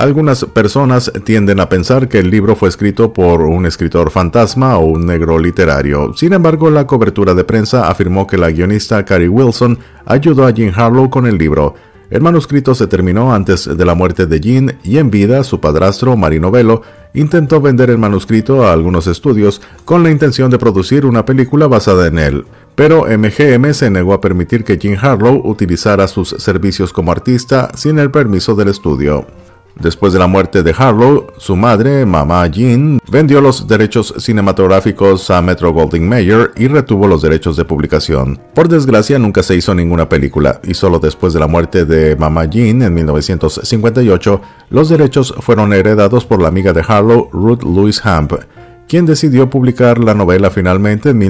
Algunas personas tienden a pensar que el libro fue escrito por un escritor fantasma o un negro literario. Sin embargo, la cobertura de prensa afirmó que la guionista Carrie Wilson ayudó a Jean Harlow con el libro. El manuscrito se terminó antes de la muerte de Jean y en vida su padrastro, Marino Bello, intentó vender el manuscrito a algunos estudios con la intención de producir una película basada en él. Pero MGM se negó a permitir que Jean Harlow utilizara sus servicios como artista sin el permiso del estudio. Después de la muerte de Harlow, su madre, Mama Jean, vendió los derechos cinematográficos a Metro-Goldwyn-Mayer y retuvo los derechos de publicación. Por desgracia, nunca se hizo ninguna película, y solo después de la muerte de Mama Jean en 1958, los derechos fueron heredados por la amiga de Harlow, Ruth Louise Hamp, quien decidió publicar la novela finalmente en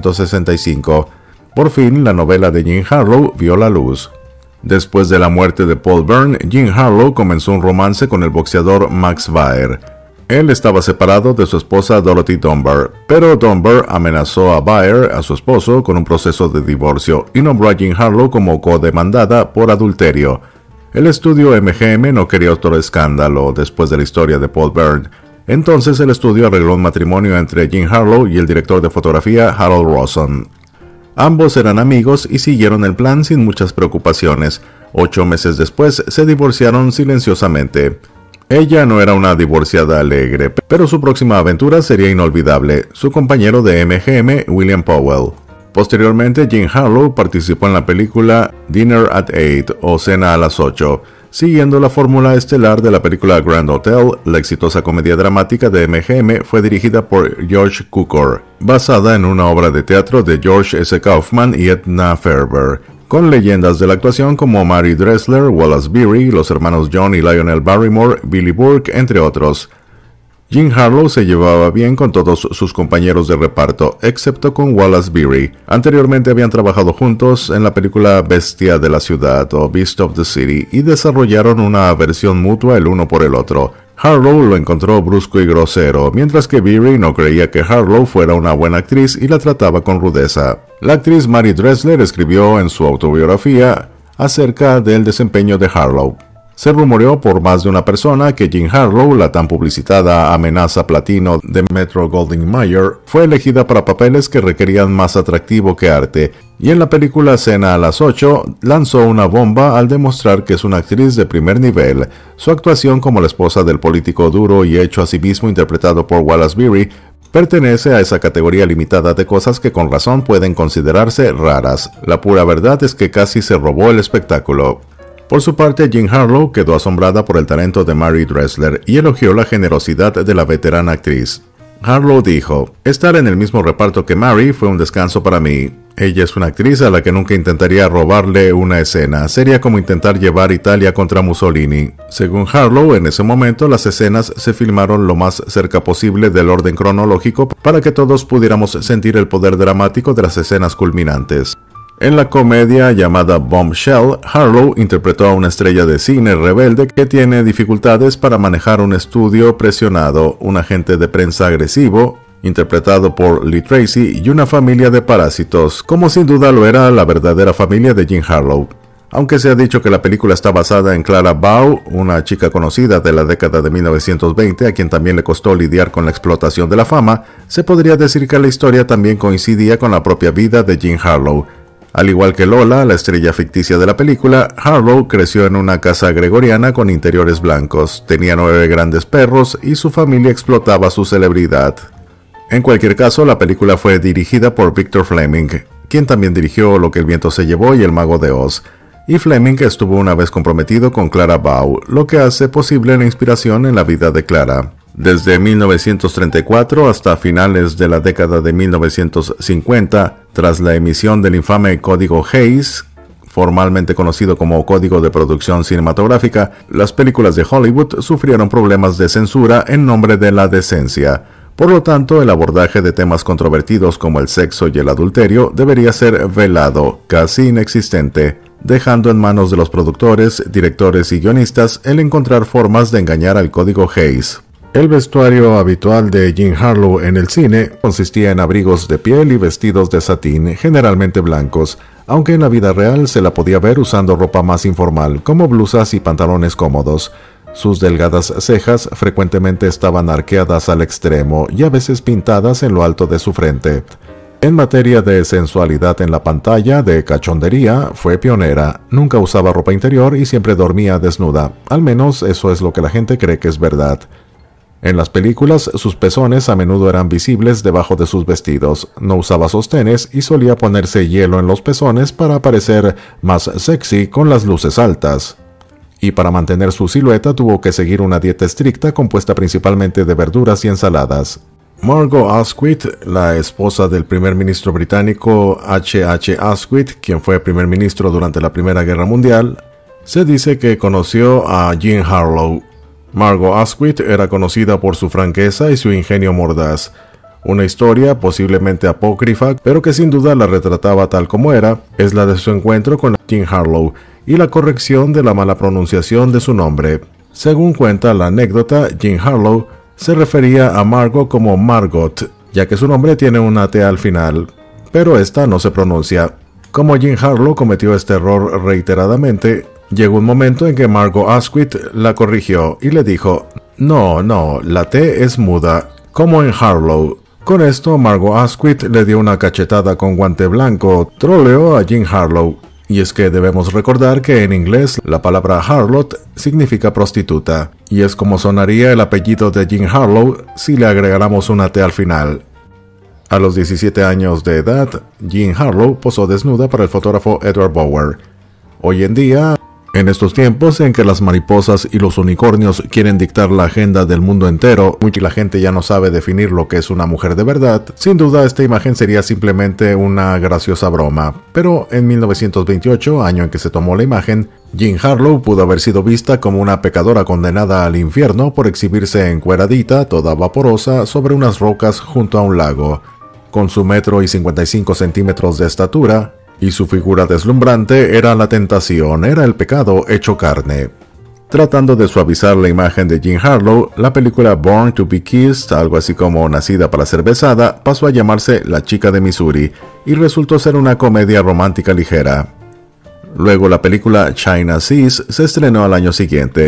1965. Por fin, la novela de Jean Harlow vio la luz. Después de la muerte de Paul Byrne, Jean Harlow comenzó un romance con el boxeador Max Baer. Él estaba separado de su esposa Dorothy Dunbar, pero Dunbar amenazó a Baer, a su esposo, con un proceso de divorcio y nombró a Jean Harlow como codemandada por adulterio. El estudio MGM no quería otro escándalo después de la historia de Paul Byrne. Entonces el estudio arregló un matrimonio entre Jean Harlow y el director de fotografía Harold Rawson. Ambos eran amigos y siguieron el plan sin muchas preocupaciones. 8 meses después se divorciaron silenciosamente. Ella no era una divorciada alegre, pero su próxima aventura sería inolvidable, su compañero de MGM, William Powell. Posteriormente, Jean Harlow participó en la película Dinner at 8 o Cena a las 8, siguiendo la fórmula estelar de la película Grand Hotel. La exitosa comedia dramática de MGM fue dirigida por George Cukor, basada en una obra de teatro de George S. Kaufman y Edna Ferber, con leyendas de la actuación como Mary Dressler, Wallace Beery, los hermanos John y Lionel Barrymore, Billy Burke, entre otros. Jean Harlow se llevaba bien con todos sus compañeros de reparto, excepto con Wallace Beery. Anteriormente habían trabajado juntos en la película Bestia de la Ciudad o Beast of the City y desarrollaron una aversión mutua el uno por el otro. Harlow lo encontró brusco y grosero, mientras que Beery no creía que Harlow fuera una buena actriz y la trataba con rudeza. La actriz Mary Dressler escribió en su autobiografía acerca del desempeño de Harlow. Se rumoreó por más de una persona que Jean Harlow, la tan publicitada amenaza platino de Metro-Goldwyn-Mayer, fue elegida para papeles que requerían más atractivo que arte, y en la película Cena a las 8 lanzó una bomba al demostrar que es una actriz de primer nivel. Su actuación como la esposa del político duro y hecho a sí mismo interpretado por Wallace Beery pertenece a esa categoría limitada de cosas que con razón pueden considerarse raras. La pura verdad es que casi se robó el espectáculo. Por su parte, Jean Harlow quedó asombrada por el talento de Mary Dressler y elogió la generosidad de la veterana actriz. Harlow dijo: "Estar en el mismo reparto que Mary fue un descanso para mí. Ella es una actriz a la que nunca intentaría robarle una escena. Sería como intentar llevar Italia contra Mussolini". Según Harlow, en ese momento las escenas se filmaron lo más cerca posible del orden cronológico para que todos pudiéramos sentir el poder dramático de las escenas culminantes. En la comedia llamada Bombshell, Harlow interpretó a una estrella de cine rebelde que tiene dificultades para manejar un estudio presionado, un agente de prensa agresivo, interpretado por Lee Tracy, y una familia de parásitos, como sin duda lo era la verdadera familia de Jean Harlow. Aunque se ha dicho que la película está basada en Clara Bow, una chica conocida de la década de 1920 a quien también le costó lidiar con la explotación de la fama, se podría decir que la historia también coincidía con la propia vida de Jean Harlow. Al igual que Lola, la estrella ficticia de la película, Harlow creció en una casa gregoriana con interiores blancos, tenía 9 grandes perros y su familia explotaba su celebridad. En cualquier caso, la película fue dirigida por Victor Fleming, quien también dirigió Lo que el viento se llevó y El mago de Oz, y Fleming estuvo una vez comprometido con Clara Bow, lo que hace posible la inspiración en la vida de Clara. Desde 1934 hasta finales de la década de 1950, tras la emisión del infame Código Hays, formalmente conocido como Código de Producción Cinematográfica, las películas de Hollywood sufrieron problemas de censura en nombre de la decencia. Por lo tanto, el abordaje de temas controvertidos como el sexo y el adulterio debería ser velado, casi inexistente, dejando en manos de los productores, directores y guionistas el encontrar formas de engañar al Código Hays. El vestuario habitual de Jean Harlow en el cine consistía en abrigos de piel y vestidos de satín, generalmente blancos, aunque en la vida real se la podía ver usando ropa más informal, como blusas y pantalones cómodos. Sus delgadas cejas frecuentemente estaban arqueadas al extremo y a veces pintadas en lo alto de su frente. En materia de sensualidad en la pantalla, de cachondería, fue pionera. Nunca usaba ropa interior y siempre dormía desnuda. Al menos eso es lo que la gente cree que es verdad. En las películas, sus pezones a menudo eran visibles debajo de sus vestidos. No usaba sostenes y solía ponerse hielo en los pezones para parecer más sexy con las luces altas. Y para mantener su silueta tuvo que seguir una dieta estricta compuesta principalmente de verduras y ensaladas. Margot Asquith, la esposa del primer ministro británico H.H. Asquith, quien fue primer ministro durante la Primera Guerra Mundial, se dice que conoció a Jean Harlow. Margot Asquith era conocida por su franqueza y su ingenio mordaz. Una historia posiblemente apócrifa, pero que sin duda la retrataba tal como era, es la de su encuentro con Jean Harlow y la corrección de la mala pronunciación de su nombre. Según cuenta la anécdota, Jean Harlow se refería a Margot como Margot, ya que su nombre tiene una T al final, pero esta no se pronuncia. Como Jean Harlow cometió este error reiteradamente, llegó un momento en que Margot Asquith la corrigió y le dijo: no, la T es muda, como en Harlow. Con esto, Margot Asquith le dio una cachetada con guante blanco, troleó a Jean Harlow. Y es que debemos recordar que en inglés la palabra harlot significa prostituta, y es como sonaría el apellido de Jean Harlow si le agregáramos una T al final. A los 17 años de edad, Jean Harlow posó desnuda para el fotógrafo Edward Bower. Hoy en día, en estos tiempos en que las mariposas y los unicornios quieren dictar la agenda del mundo entero y la gente ya no sabe definir lo que es una mujer de verdad, sin duda esta imagen sería simplemente una graciosa broma. Pero en 1928, año en que se tomó la imagen, Jean Harlow pudo haber sido vista como una pecadora condenada al infierno por exhibirse encueradita, toda vaporosa, sobre unas rocas junto a un lago. Con su 1,55 m de estatura, y su figura deslumbrante era la tentación, era el pecado hecho carne. Tratando de suavizar la imagen de Jean Harlow, la película Born to be Kissed, algo así como Nacida para ser besada, pasó a llamarse La chica de Missouri, y resultó ser una comedia romántica ligera. Luego la película China Seas se estrenó al año siguiente,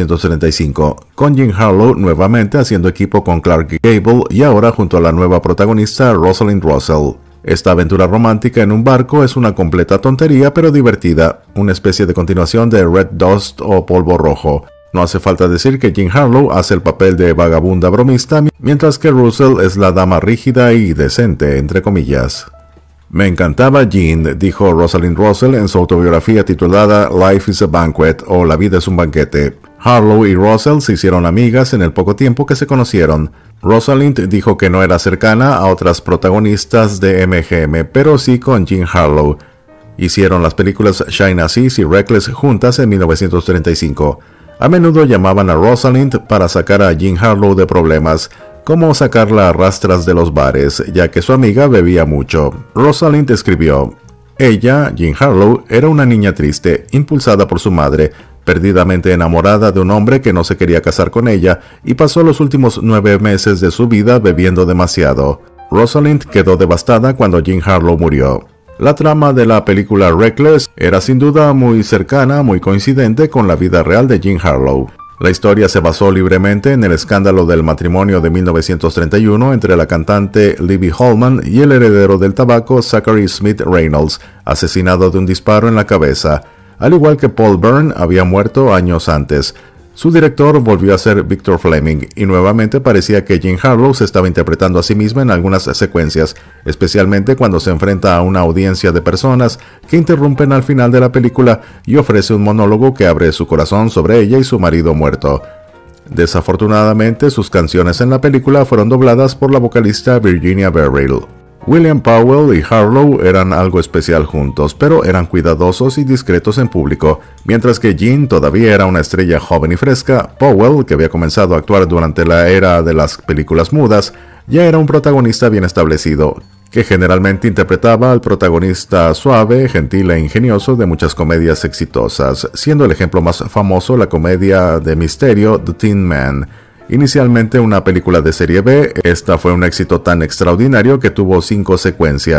1935, con Jean Harlow nuevamente haciendo equipo con Clark Gable y ahora junto a la nueva protagonista Rosalind Russell. Esta aventura romántica en un barco es una completa tontería pero divertida, una especie de continuación de Red Dust o Polvo Rojo. No hace falta decir que Jean Harlow hace el papel de vagabunda bromista, mientras que Russell es la dama rígida y decente, entre comillas. Me encantaba Jean, dijo Rosalind Russell en su autobiografía titulada Life is a Banquet o La vida es un banquete. Harlow y Russell se hicieron amigas en el poco tiempo que se conocieron. Rosalind dijo que no era cercana a otras protagonistas de MGM, pero sí con Jean Harlow. Hicieron las películas China Seas y Reckless juntas en 1935. A menudo llamaban a Rosalind para sacar a Jean Harlow de problemas, como sacarla a rastras de los bares, ya que su amiga bebía mucho. Rosalind escribió: ella, Jean Harlow, era una niña triste, impulsada por su madre, perdidamente enamorada de un hombre que no se quería casar con ella, y pasó los últimos 9 meses de su vida bebiendo demasiado. Rosalind quedó devastada cuando Jean Harlow murió. La trama de la película Reckless era sin duda muy cercana, muy coincidente con la vida real de Jean Harlow. La historia se basó libremente en el escándalo del matrimonio de 1931 entre la cantante Libby Holman y el heredero del tabaco Zachary Smith Reynolds, asesinado de un disparo en la cabeza. Al igual que Paul Byrne había muerto años antes. Su director volvió a ser Victor Fleming, y nuevamente parecía que Jean Harlow se estaba interpretando a sí misma en algunas secuencias, especialmente cuando se enfrenta a una audiencia de personas que interrumpen al final de la película y ofrece un monólogo que abre su corazón sobre ella y su marido muerto. Desafortunadamente, sus canciones en la película fueron dobladas por la vocalista Virginia Beryl. William Powell y Harlow eran algo especial juntos, pero eran cuidadosos y discretos en público. Mientras que Jean todavía era una estrella joven y fresca, Powell, que había comenzado a actuar durante la era de las películas mudas, ya era un protagonista bien establecido, que generalmente interpretaba al protagonista suave, gentil e ingenioso de muchas comedias exitosas, siendo el ejemplo más famoso la comedia de misterio The Tin Man. Inicialmente una película de serie B, esta fue un éxito tan extraordinario que tuvo 5 secuencias.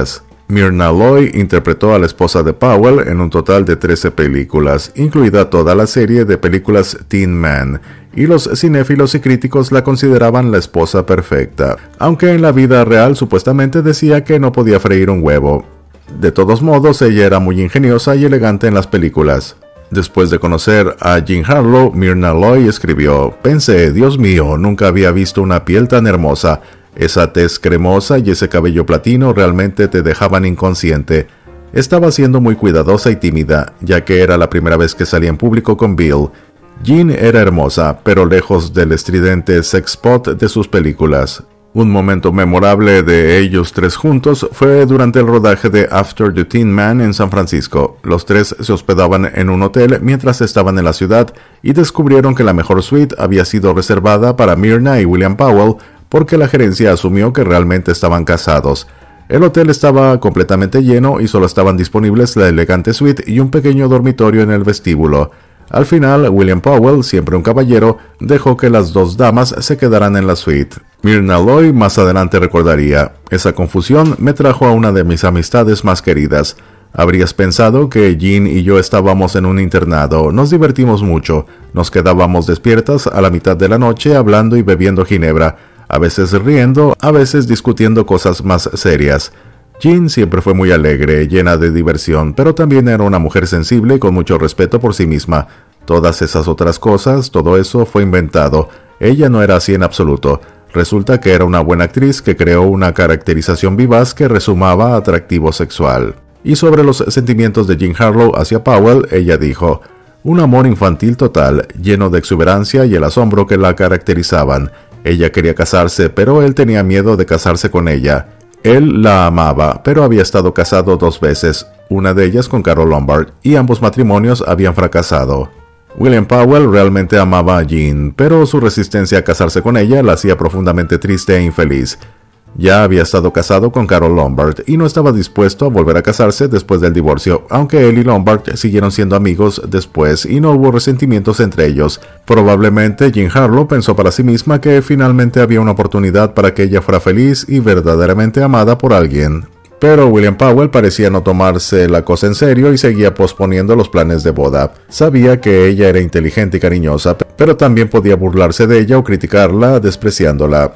Myrna Loy interpretó a la esposa de Powell en un total de 13 películas, incluida toda la serie de películas Teen Man, y los cinéfilos y críticos la consideraban la esposa perfecta, aunque en la vida real supuestamente decía que no podía freír un huevo. De todos modos, ella era muy ingeniosa y elegante en las películas. Después de conocer a Jean Harlow, Myrna Loy escribió: «Pensé, Dios mío, nunca había visto una piel tan hermosa. Esa tez cremosa y ese cabello platino realmente te dejaban inconsciente. Estaba siendo muy cuidadosa y tímida, ya que era la primera vez que salía en público con Bill. Jean era hermosa, pero lejos del estridente sexpot de sus películas». Un momento memorable de ellos tres juntos fue durante el rodaje de After the Teen Man en San Francisco. Los tres se hospedaban en un hotel mientras estaban en la ciudad y descubrieron que la mejor suite había sido reservada para Myrna y William Powell porque la gerencia asumió que realmente estaban casados. El hotel estaba completamente lleno y solo estaban disponibles la elegante suite y un pequeño dormitorio en el vestíbulo. Al final, William Powell, siempre un caballero, dejó que las dos damas se quedaran en la suite. Myrna Loy más adelante recordaría: «Esa confusión me trajo a una de mis amistades más queridas. Habrías pensado que Jean y yo estábamos en un internado. Nos divertimos mucho. Nos quedábamos despiertas a la mitad de la noche hablando y bebiendo ginebra, a veces riendo, a veces discutiendo cosas más serias». Jean siempre fue muy alegre, llena de diversión, pero también era una mujer sensible y con mucho respeto por sí misma. Todas esas otras cosas, todo eso fue inventado. Ella no era así en absoluto. Resulta que era una buena actriz que creó una caracterización vivaz que resumaba atractivo sexual. Y sobre los sentimientos de Jean Harlow hacia Powell, ella dijo: «Un amor infantil total, lleno de exuberancia y el asombro que la caracterizaban. Ella quería casarse, pero él tenía miedo de casarse con ella. Él la amaba, pero había estado casado 2 veces, una de ellas con Carole Lombard, y ambos matrimonios habían fracasado». William Powell realmente amaba a Jean, pero su resistencia a casarse con ella la hacía profundamente triste e infeliz. Ya había estado casado con Carole Lombard y no estaba dispuesto a volver a casarse después del divorcio, aunque él y Lombard siguieron siendo amigos después y no hubo resentimientos entre ellos. Probablemente Jean Harlow pensó para sí misma que finalmente había una oportunidad para que ella fuera feliz y verdaderamente amada por alguien. Pero William Powell parecía no tomarse la cosa en serio y seguía posponiendo los planes de boda. Sabía que ella era inteligente y cariñosa, pero también podía burlarse de ella o criticarla despreciándola.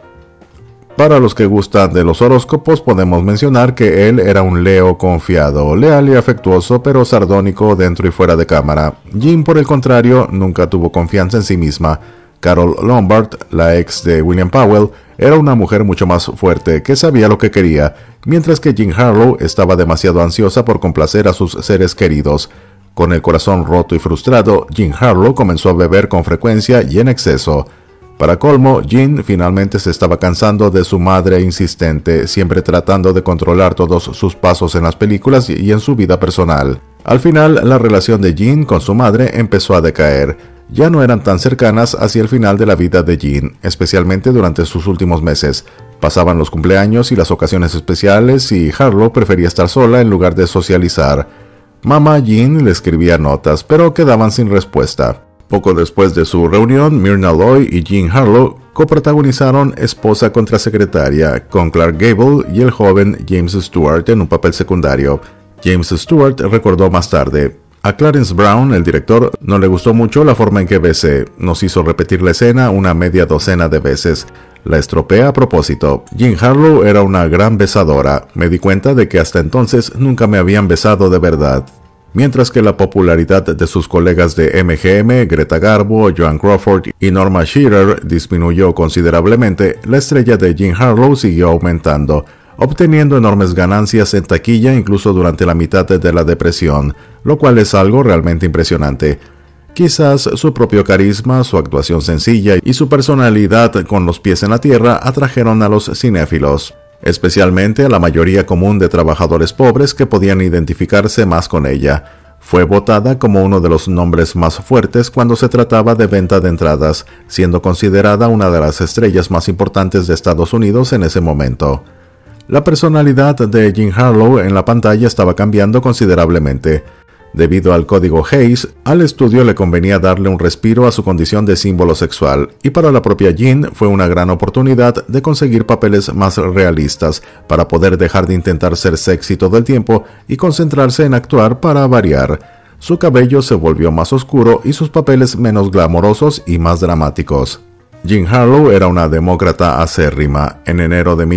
Para los que gustan de los horóscopos, podemos mencionar que él era un Leo confiado, leal y afectuoso, pero sardónico dentro y fuera de cámara. Jean, por el contrario, nunca tuvo confianza en sí misma. Carole Lombard, la ex de William Powell, era una mujer mucho más fuerte, que sabía lo que quería, mientras que Jean Harlow estaba demasiado ansiosa por complacer a sus seres queridos. Con el corazón roto y frustrado, Jean Harlow comenzó a beber con frecuencia y en exceso. Para colmo, Jean finalmente se estaba cansando de su madre insistente, siempre tratando de controlar todos sus pasos en las películas y en su vida personal. Al final, la relación de Jean con su madre empezó a decaer. Ya no eran tan cercanas hacia el final de la vida de Jean, especialmente durante sus últimos meses. Pasaban los cumpleaños y las ocasiones especiales y Harlow prefería estar sola en lugar de socializar. Mamá Jean le escribía notas, pero quedaban sin respuesta. Poco después de su reunión, Myrna Loy y Jean Harlow coprotagonizaron Esposa contra Secretaria con Clark Gable y el joven James Stewart en un papel secundario. James Stewart recordó más tarde: «A Clarence Brown, el director, no le gustó mucho la forma en que besé. Nos hizo repetir la escena una media docena de veces. La estropeé a propósito. Jean Harlow era una gran besadora. Me di cuenta de que hasta entonces nunca me habían besado de verdad». Mientras que la popularidad de sus colegas de MGM, Greta Garbo, Joan Crawford y Norma Shearer disminuyó considerablemente, la estrella de Jean Harlow siguió aumentando, obteniendo enormes ganancias en taquilla incluso durante la mitad de la depresión, lo cual es algo realmente impresionante. Quizás su propio carisma, su actuación sencilla y su personalidad con los pies en la tierra atrajeron a los cinéfilos, especialmente a la mayoría común de trabajadores pobres que podían identificarse más con ella. Fue votada como uno de los nombres más fuertes cuando se trataba de venta de entradas, siendo considerada una de las estrellas más importantes de Estados Unidos en ese momento. La personalidad de Jean Harlow en la pantalla estaba cambiando considerablemente. Debido al código Hays, al estudio le convenía darle un respiro a su condición de símbolo sexual, y para la propia Jean fue una gran oportunidad de conseguir papeles más realistas para poder dejar de intentar ser sexy todo el tiempo y concentrarse en actuar para variar. Su cabello se volvió más oscuro y sus papeles menos glamorosos y más dramáticos. Jean Harlow era una demócrata acérrima. En enero de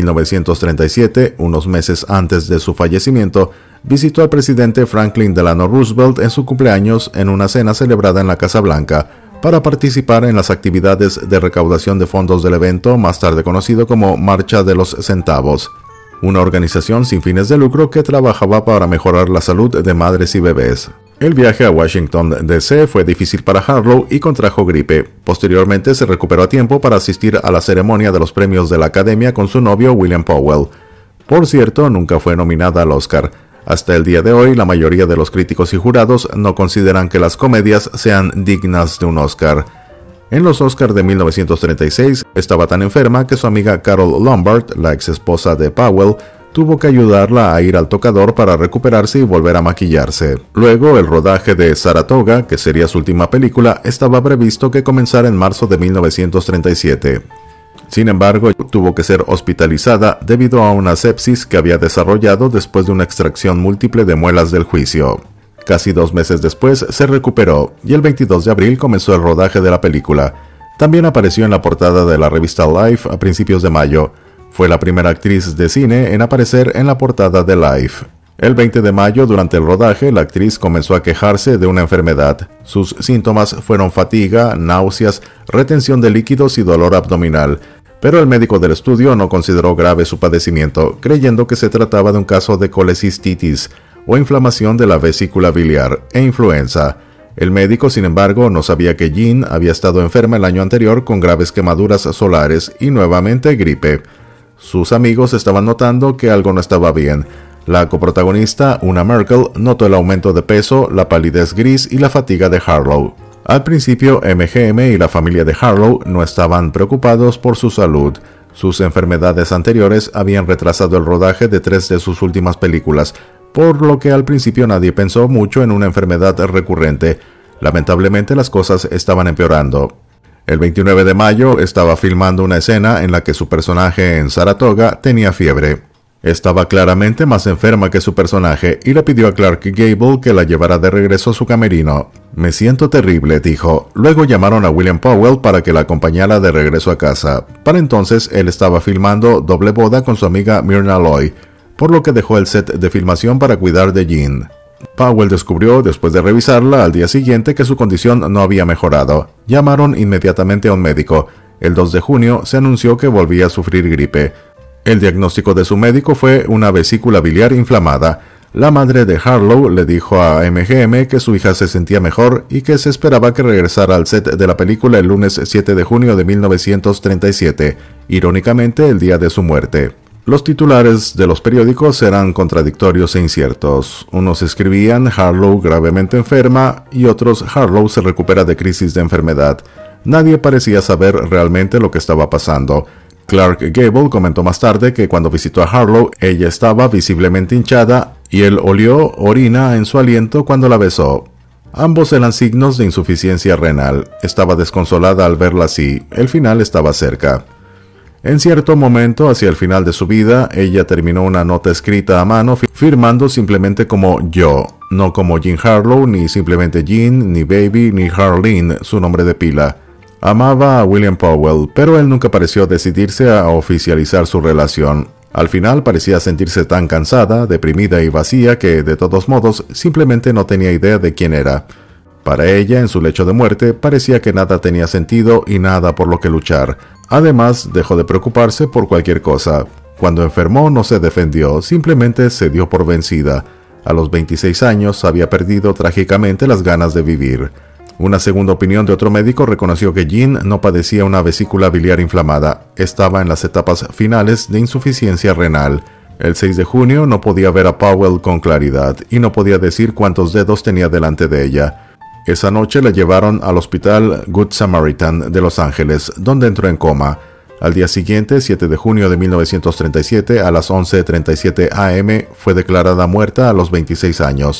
1937, unos meses antes de su fallecimiento, visitó al presidente Franklin Delano Roosevelt en su cumpleaños en una cena celebrada en la Casa Blanca para participar en las actividades de recaudación de fondos del evento más tarde conocido como Marcha de los Centavos, una organización sin fines de lucro que trabajaba para mejorar la salud de madres y bebés. El viaje a Washington, D.C. fue difícil para Harlow y contrajo gripe. Posteriormente se recuperó a tiempo para asistir a la ceremonia de los premios de la Academia con su novio William Powell. Por cierto, nunca fue nominada al Oscar. Hasta el día de hoy, la mayoría de los críticos y jurados no consideran que las comedias sean dignas de un Oscar. En los Oscars de 1936, estaba tan enferma que su amiga Carole Lombard, la ex esposa de Powell, tuvo que ayudarla a ir al tocador para recuperarse y volver a maquillarse. Luego, el rodaje de Saratoga, que sería su última película, estaba previsto que comenzara en marzo de 1937. Sin embargo, tuvo que ser hospitalizada debido a una sepsis que había desarrollado después de una extracción múltiple de muelas del juicio. Casi 2 meses después se recuperó y el 22 de abril comenzó el rodaje de la película. También apareció en la portada de la revista Life a principios de mayo. Fue la primera actriz de cine en aparecer en la portada de Life. El 20 de mayo, durante el rodaje, la actriz comenzó a quejarse de una enfermedad. Sus síntomas fueron fatiga, náuseas, retención de líquidos y dolor abdominal. Pero el médico del estudio no consideró grave su padecimiento, creyendo que se trataba de un caso de colecistitis o inflamación de la vesícula biliar e influenza. El médico, sin embargo, no sabía que Jean había estado enferma el año anterior con graves quemaduras solares y nuevamente gripe. Sus amigos estaban notando que algo no estaba bien. La coprotagonista, Una Merkel, notó el aumento de peso, la palidez gris y la fatiga de Harlow. Al principio, MGM y la familia de Harlow no estaban preocupados por su salud. Sus enfermedades anteriores habían retrasado el rodaje de 3 de sus últimas películas, por lo que al principio nadie pensó mucho en una enfermedad recurrente. Lamentablemente las cosas estaban empeorando. El 29 de mayo estaba filmando una escena en la que su personaje en Saratoga tenía fiebre. Estaba claramente más enferma que su personaje y le pidió a Clark Gable que la llevara de regreso a su camerino. «Me siento terrible», dijo. Luego llamaron a William Powell para que la acompañara de regreso a casa. Para entonces él estaba filmando Doble Boda con su amiga Myrna Loy, por lo que dejó el set de filmación para cuidar de Jean. Powell descubrió, después de revisarla al día siguiente, que su condición no había mejorado. Llamaron inmediatamente a un médico. El 2 de junio se anunció que volvía a sufrir gripe. El diagnóstico de su médico fue una vesícula biliar inflamada. La madre de Harlow le dijo a MGM que su hija se sentía mejor y que se esperaba que regresara al set de la película el lunes 7 de junio de 1937, irónicamente el día de su muerte. Los titulares de los periódicos eran contradictorios e inciertos. Unos escribían Harlow gravemente enferma y otros Harlow se recupera de crisis de enfermedad. Nadie parecía saber realmente lo que estaba pasando. Clark Gable comentó más tarde que cuando visitó a Harlow, ella estaba visiblemente hinchada y él olió orina en su aliento cuando la besó. Ambos eran signos de insuficiencia renal. Estaba desconsolada al verla así. El final estaba cerca. En cierto momento, hacia el final de su vida, ella terminó una nota escrita a mano firmando simplemente como yo, no como Jean Harlow, ni simplemente Jean, ni Baby, ni Harleen, su nombre de pila. Amaba a William Powell, pero él nunca pareció decidirse a oficializar su relación. Al final parecía sentirse tan cansada, deprimida y vacía que, de todos modos, simplemente no tenía idea de quién era. Para ella, en su lecho de muerte, parecía que nada tenía sentido y nada por lo que luchar. Además, dejó de preocuparse por cualquier cosa. Cuando enfermó no se defendió, simplemente se dio por vencida. A los 26 años había perdido trágicamente las ganas de vivir. Una segunda opinión de otro médico reconoció que Jean no padecía una vesícula biliar inflamada. Estaba en las etapas finales de insuficiencia renal. El 6 de junio no podía ver a Powell con claridad y no podía decir cuántos dedos tenía delante de ella. Esa noche la llevaron al hospital Good Samaritan de Los Ángeles, donde entró en coma. Al día siguiente, 7 de junio de 1937, a las 11:37 am, fue declarada muerta a los 26 años.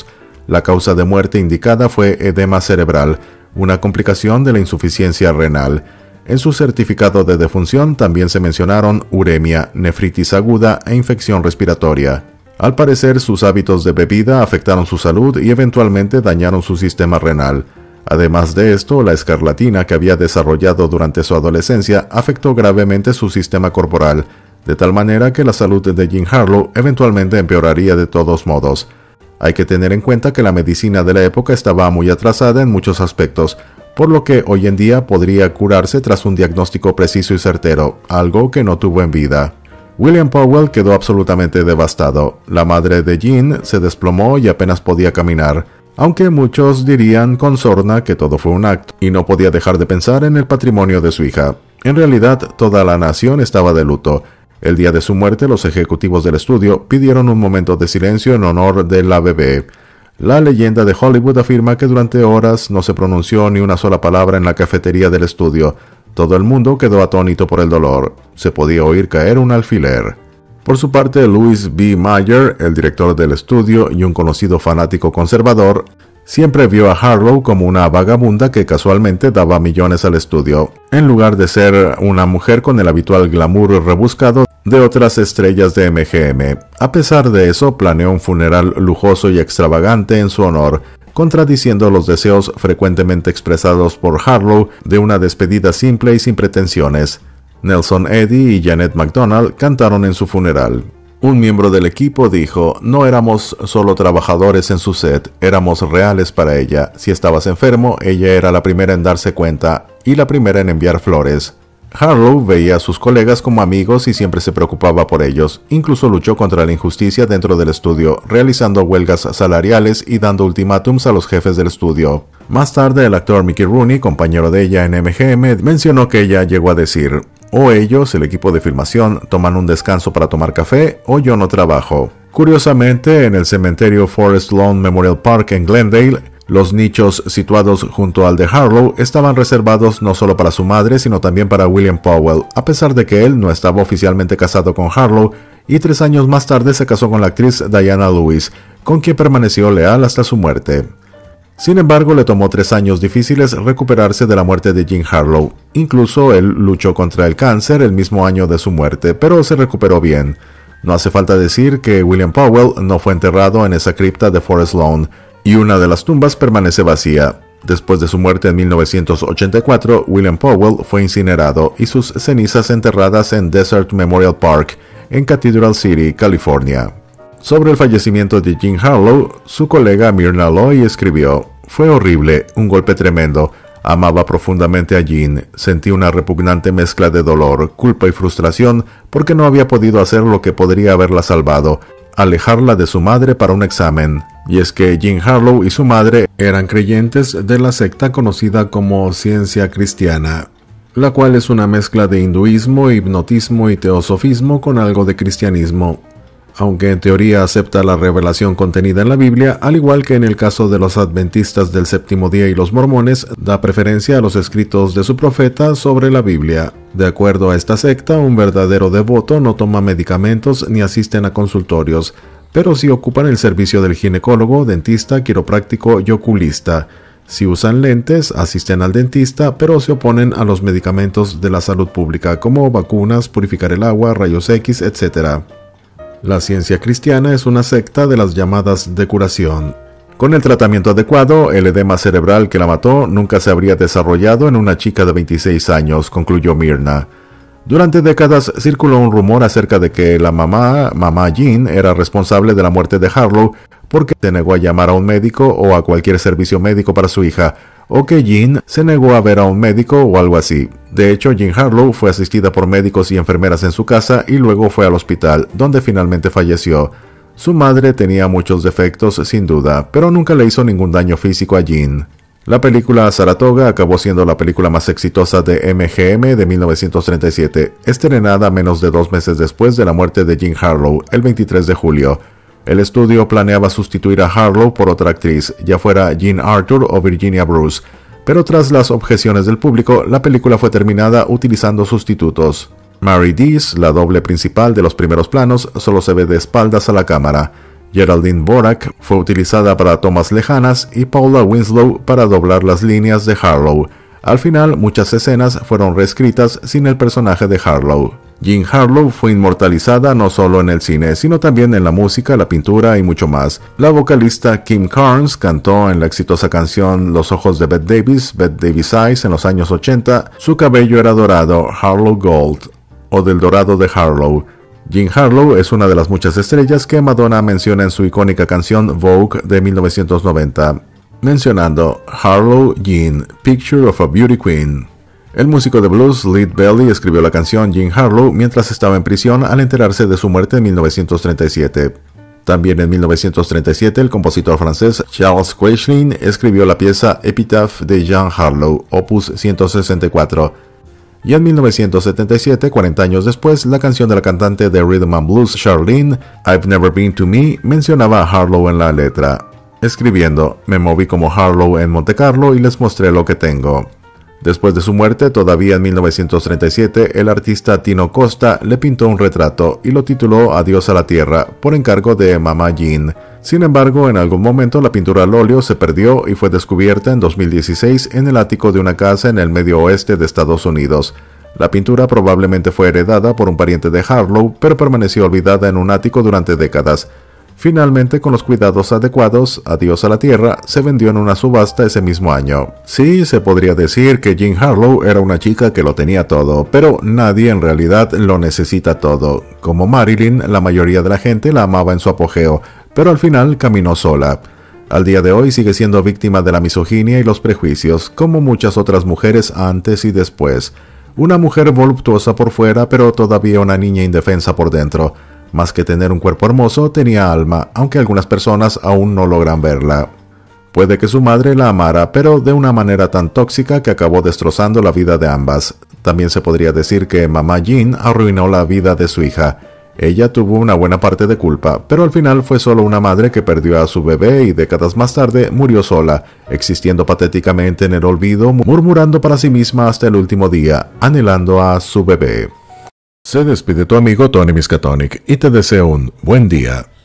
La causa de muerte indicada fue edema cerebral, una complicación de la insuficiencia renal. En su certificado de defunción también se mencionaron uremia, nefritis aguda e infección respiratoria. Al parecer, sus hábitos de bebida afectaron su salud y eventualmente dañaron su sistema renal. Además de esto, la escarlatina que había desarrollado durante su adolescencia afectó gravemente su sistema corporal, de tal manera que la salud de Jean Harlow eventualmente empeoraría de todos modos. Hay que tener en cuenta que la medicina de la época estaba muy atrasada en muchos aspectos, por lo que hoy en día podría curarse tras un diagnóstico preciso y certero, algo que no tuvo en vida. William Powell quedó absolutamente devastado. La madre de Jean se desplomó y apenas podía caminar, aunque muchos dirían con sorna que todo fue un acto, y no podía dejar de pensar en el patrimonio de su hija. En realidad, toda la nación estaba de luto. El día de su muerte, los ejecutivos del estudio pidieron un momento de silencio en honor de la bebé. La leyenda de Hollywood afirma que durante horas no se pronunció ni una sola palabra en la cafetería del estudio. Todo el mundo quedó atónito por el dolor. Se podía oír caer un alfiler. Por su parte, Louis B. Mayer, el director del estudio y un conocido fanático conservador, siempre vio a Harlow como una vagabunda que casualmente daba millones al estudio, en lugar de ser una mujer con el habitual glamour rebuscado de otras estrellas de MGM. A pesar de eso, planeó un funeral lujoso y extravagante en su honor, contradiciendo los deseos frecuentemente expresados por Harlow de una despedida simple y sin pretensiones. Nelson Eddy y Janet MacDonald cantaron en su funeral. Un miembro del equipo dijo: "No éramos solo trabajadores en su set, éramos reales para ella. Si estabas enfermo, ella era la primera en darse cuenta y la primera en enviar flores". Harlow veía a sus colegas como amigos y siempre se preocupaba por ellos. Incluso luchó contra la injusticia dentro del estudio, realizando huelgas salariales y dando ultimátums a los jefes del estudio. Más tarde, el actor Mickey Rooney, compañero de ella en MGM, mencionó que ella llegó a decir: "O ellos, el equipo de filmación, toman un descanso para tomar café, o yo no trabajo". Curiosamente, en el cementerio Forest Lawn Memorial Park en Glendale, los nichos situados junto al de Harlow estaban reservados no solo para su madre, sino también para William Powell, a pesar de que él no estaba oficialmente casado con Harlow, y 3 años más tarde se casó con la actriz Diana Lewis, con quien permaneció leal hasta su muerte. Sin embargo, le tomó 3 años difíciles recuperarse de la muerte de Jean Harlow. Incluso él luchó contra el cáncer el mismo año de su muerte, pero se recuperó bien. No hace falta decir que William Powell no fue enterrado en esa cripta de Forest Lawn, y una de las tumbas permanece vacía. Después de su muerte en 1984, William Powell fue incinerado y sus cenizas enterradas en Desert Memorial Park, en Cathedral City, California. Sobre el fallecimiento de Jean Harlow, su colega Myrna Loy escribió: "Fue horrible, un golpe tremendo. Amaba profundamente a Jean. Sentí una repugnante mezcla de dolor, culpa y frustración porque no había podido hacer lo que podría haberla salvado: alejarla de su madre para un examen". Y es que Jean Harlow y su madre eran creyentes de la secta conocida como Ciencia Cristiana, la cual es una mezcla de hinduismo, hipnotismo y teosofismo con algo de cristianismo. Aunque en teoría acepta la revelación contenida en la Biblia, al igual que en el caso de los adventistas del séptimo día y los mormones, da preferencia a los escritos de su profeta sobre la Biblia. De acuerdo a esta secta, un verdadero devoto no toma medicamentos ni asisten a consultorios, pero sí ocupan el servicio del ginecólogo, dentista, quiropráctico y oculista. Si usan lentes, asisten al dentista, pero se oponen a los medicamentos de la salud pública, como vacunas, purificar el agua, rayos X, etc. La ciencia cristiana es una secta de las llamadas de curación. Con el tratamiento adecuado, el edema cerebral que la mató nunca se habría desarrollado en una chica de 26 años, concluyó Myrna. Durante décadas circuló un rumor acerca de que la mamá Jean, era responsable de la muerte de Harlow porque se negó a llamar a un médico o a cualquier servicio médico para su hija, o que Jean se negó a ver a un médico o algo así. De hecho, Jean Harlow fue asistida por médicos y enfermeras en su casa y luego fue al hospital, donde finalmente falleció. Su madre tenía muchos defectos, sin duda, pero nunca le hizo ningún daño físico a Jean. La película Saratoga acabó siendo la película más exitosa de MGM de 1937, estrenada menos de 2 meses después de la muerte de Jean Harlow, el 23 de julio. El estudio planeaba sustituir a Harlow por otra actriz, ya fuera Jean Arthur o Virginia Bruce, pero tras las objeciones del público, la película fue terminada utilizando sustitutos. Mary Dees, la doble principal de los primeros planos, solo se ve de espaldas a la cámara. Geraldine Borack fue utilizada para tomas lejanas y Paula Winslow para doblar las líneas de Harlow. Al final, muchas escenas fueron reescritas sin el personaje de Harlow. Jean Harlow fue inmortalizada no solo en el cine, sino también en la música, la pintura y mucho más. La vocalista Kim Carnes cantó en la exitosa canción Los ojos de Bette Davis Eyes en los años 80. Su cabello era dorado, Harlow Gold, o del dorado de Harlow. Jean Harlow es una de las muchas estrellas que Madonna menciona en su icónica canción Vogue de 1990, mencionando Harlow Jean, Picture of a Beauty Queen. El músico de blues Lead Belly escribió la canción Jean Harlow mientras estaba en prisión al enterarse de su muerte en 1937. También en 1937 el compositor francés Charles Quechlin escribió la pieza Epitaph de Jean Harlow, opus 164. Y en 1977, 40 años después, la canción de la cantante de Rhythm and Blues Charlene, I've Never Been to Me, mencionaba a Harlow en la letra, escribiendo: me moví como Harlow en Monte Carlo y les mostré lo que tengo. Después de su muerte, todavía en 1937, el artista Tino Costa le pintó un retrato y lo tituló Adiós a la Tierra, por encargo de Mama Jean. Sin embargo, en algún momento la pintura al óleo se perdió y fue descubierta en 2016 en el ático de una casa en el medio oeste de Estados Unidos. La pintura probablemente fue heredada por un pariente de Harlow, pero permaneció olvidada en un ático durante décadas. Finalmente, con los cuidados adecuados, Adiós a la Tierra se vendió en una subasta ese mismo año. Sí, se podría decir que Jean Harlow era una chica que lo tenía todo, pero nadie en realidad lo necesita todo. Como Marilyn, la mayoría de la gente la amaba en su apogeo, pero al final caminó sola. Al día de hoy sigue siendo víctima de la misoginia y los prejuicios, como muchas otras mujeres antes y después. Una mujer voluptuosa por fuera, pero todavía una niña indefensa por dentro. Más que tener un cuerpo hermoso, tenía alma, aunque algunas personas aún no logran verla. Puede que su madre la amara, pero de una manera tan tóxica que acabó destrozando la vida de ambas. También se podría decir que Mamá Jean arruinó la vida de su hija. Ella tuvo una buena parte de culpa, pero al final fue solo una madre que perdió a su bebé y décadas más tarde murió sola, existiendo patéticamente en el olvido, murmurando para sí misma hasta el último día, anhelando a su bebé. Se despide tu amigo Tony Miskatonic y te deseo un buen día.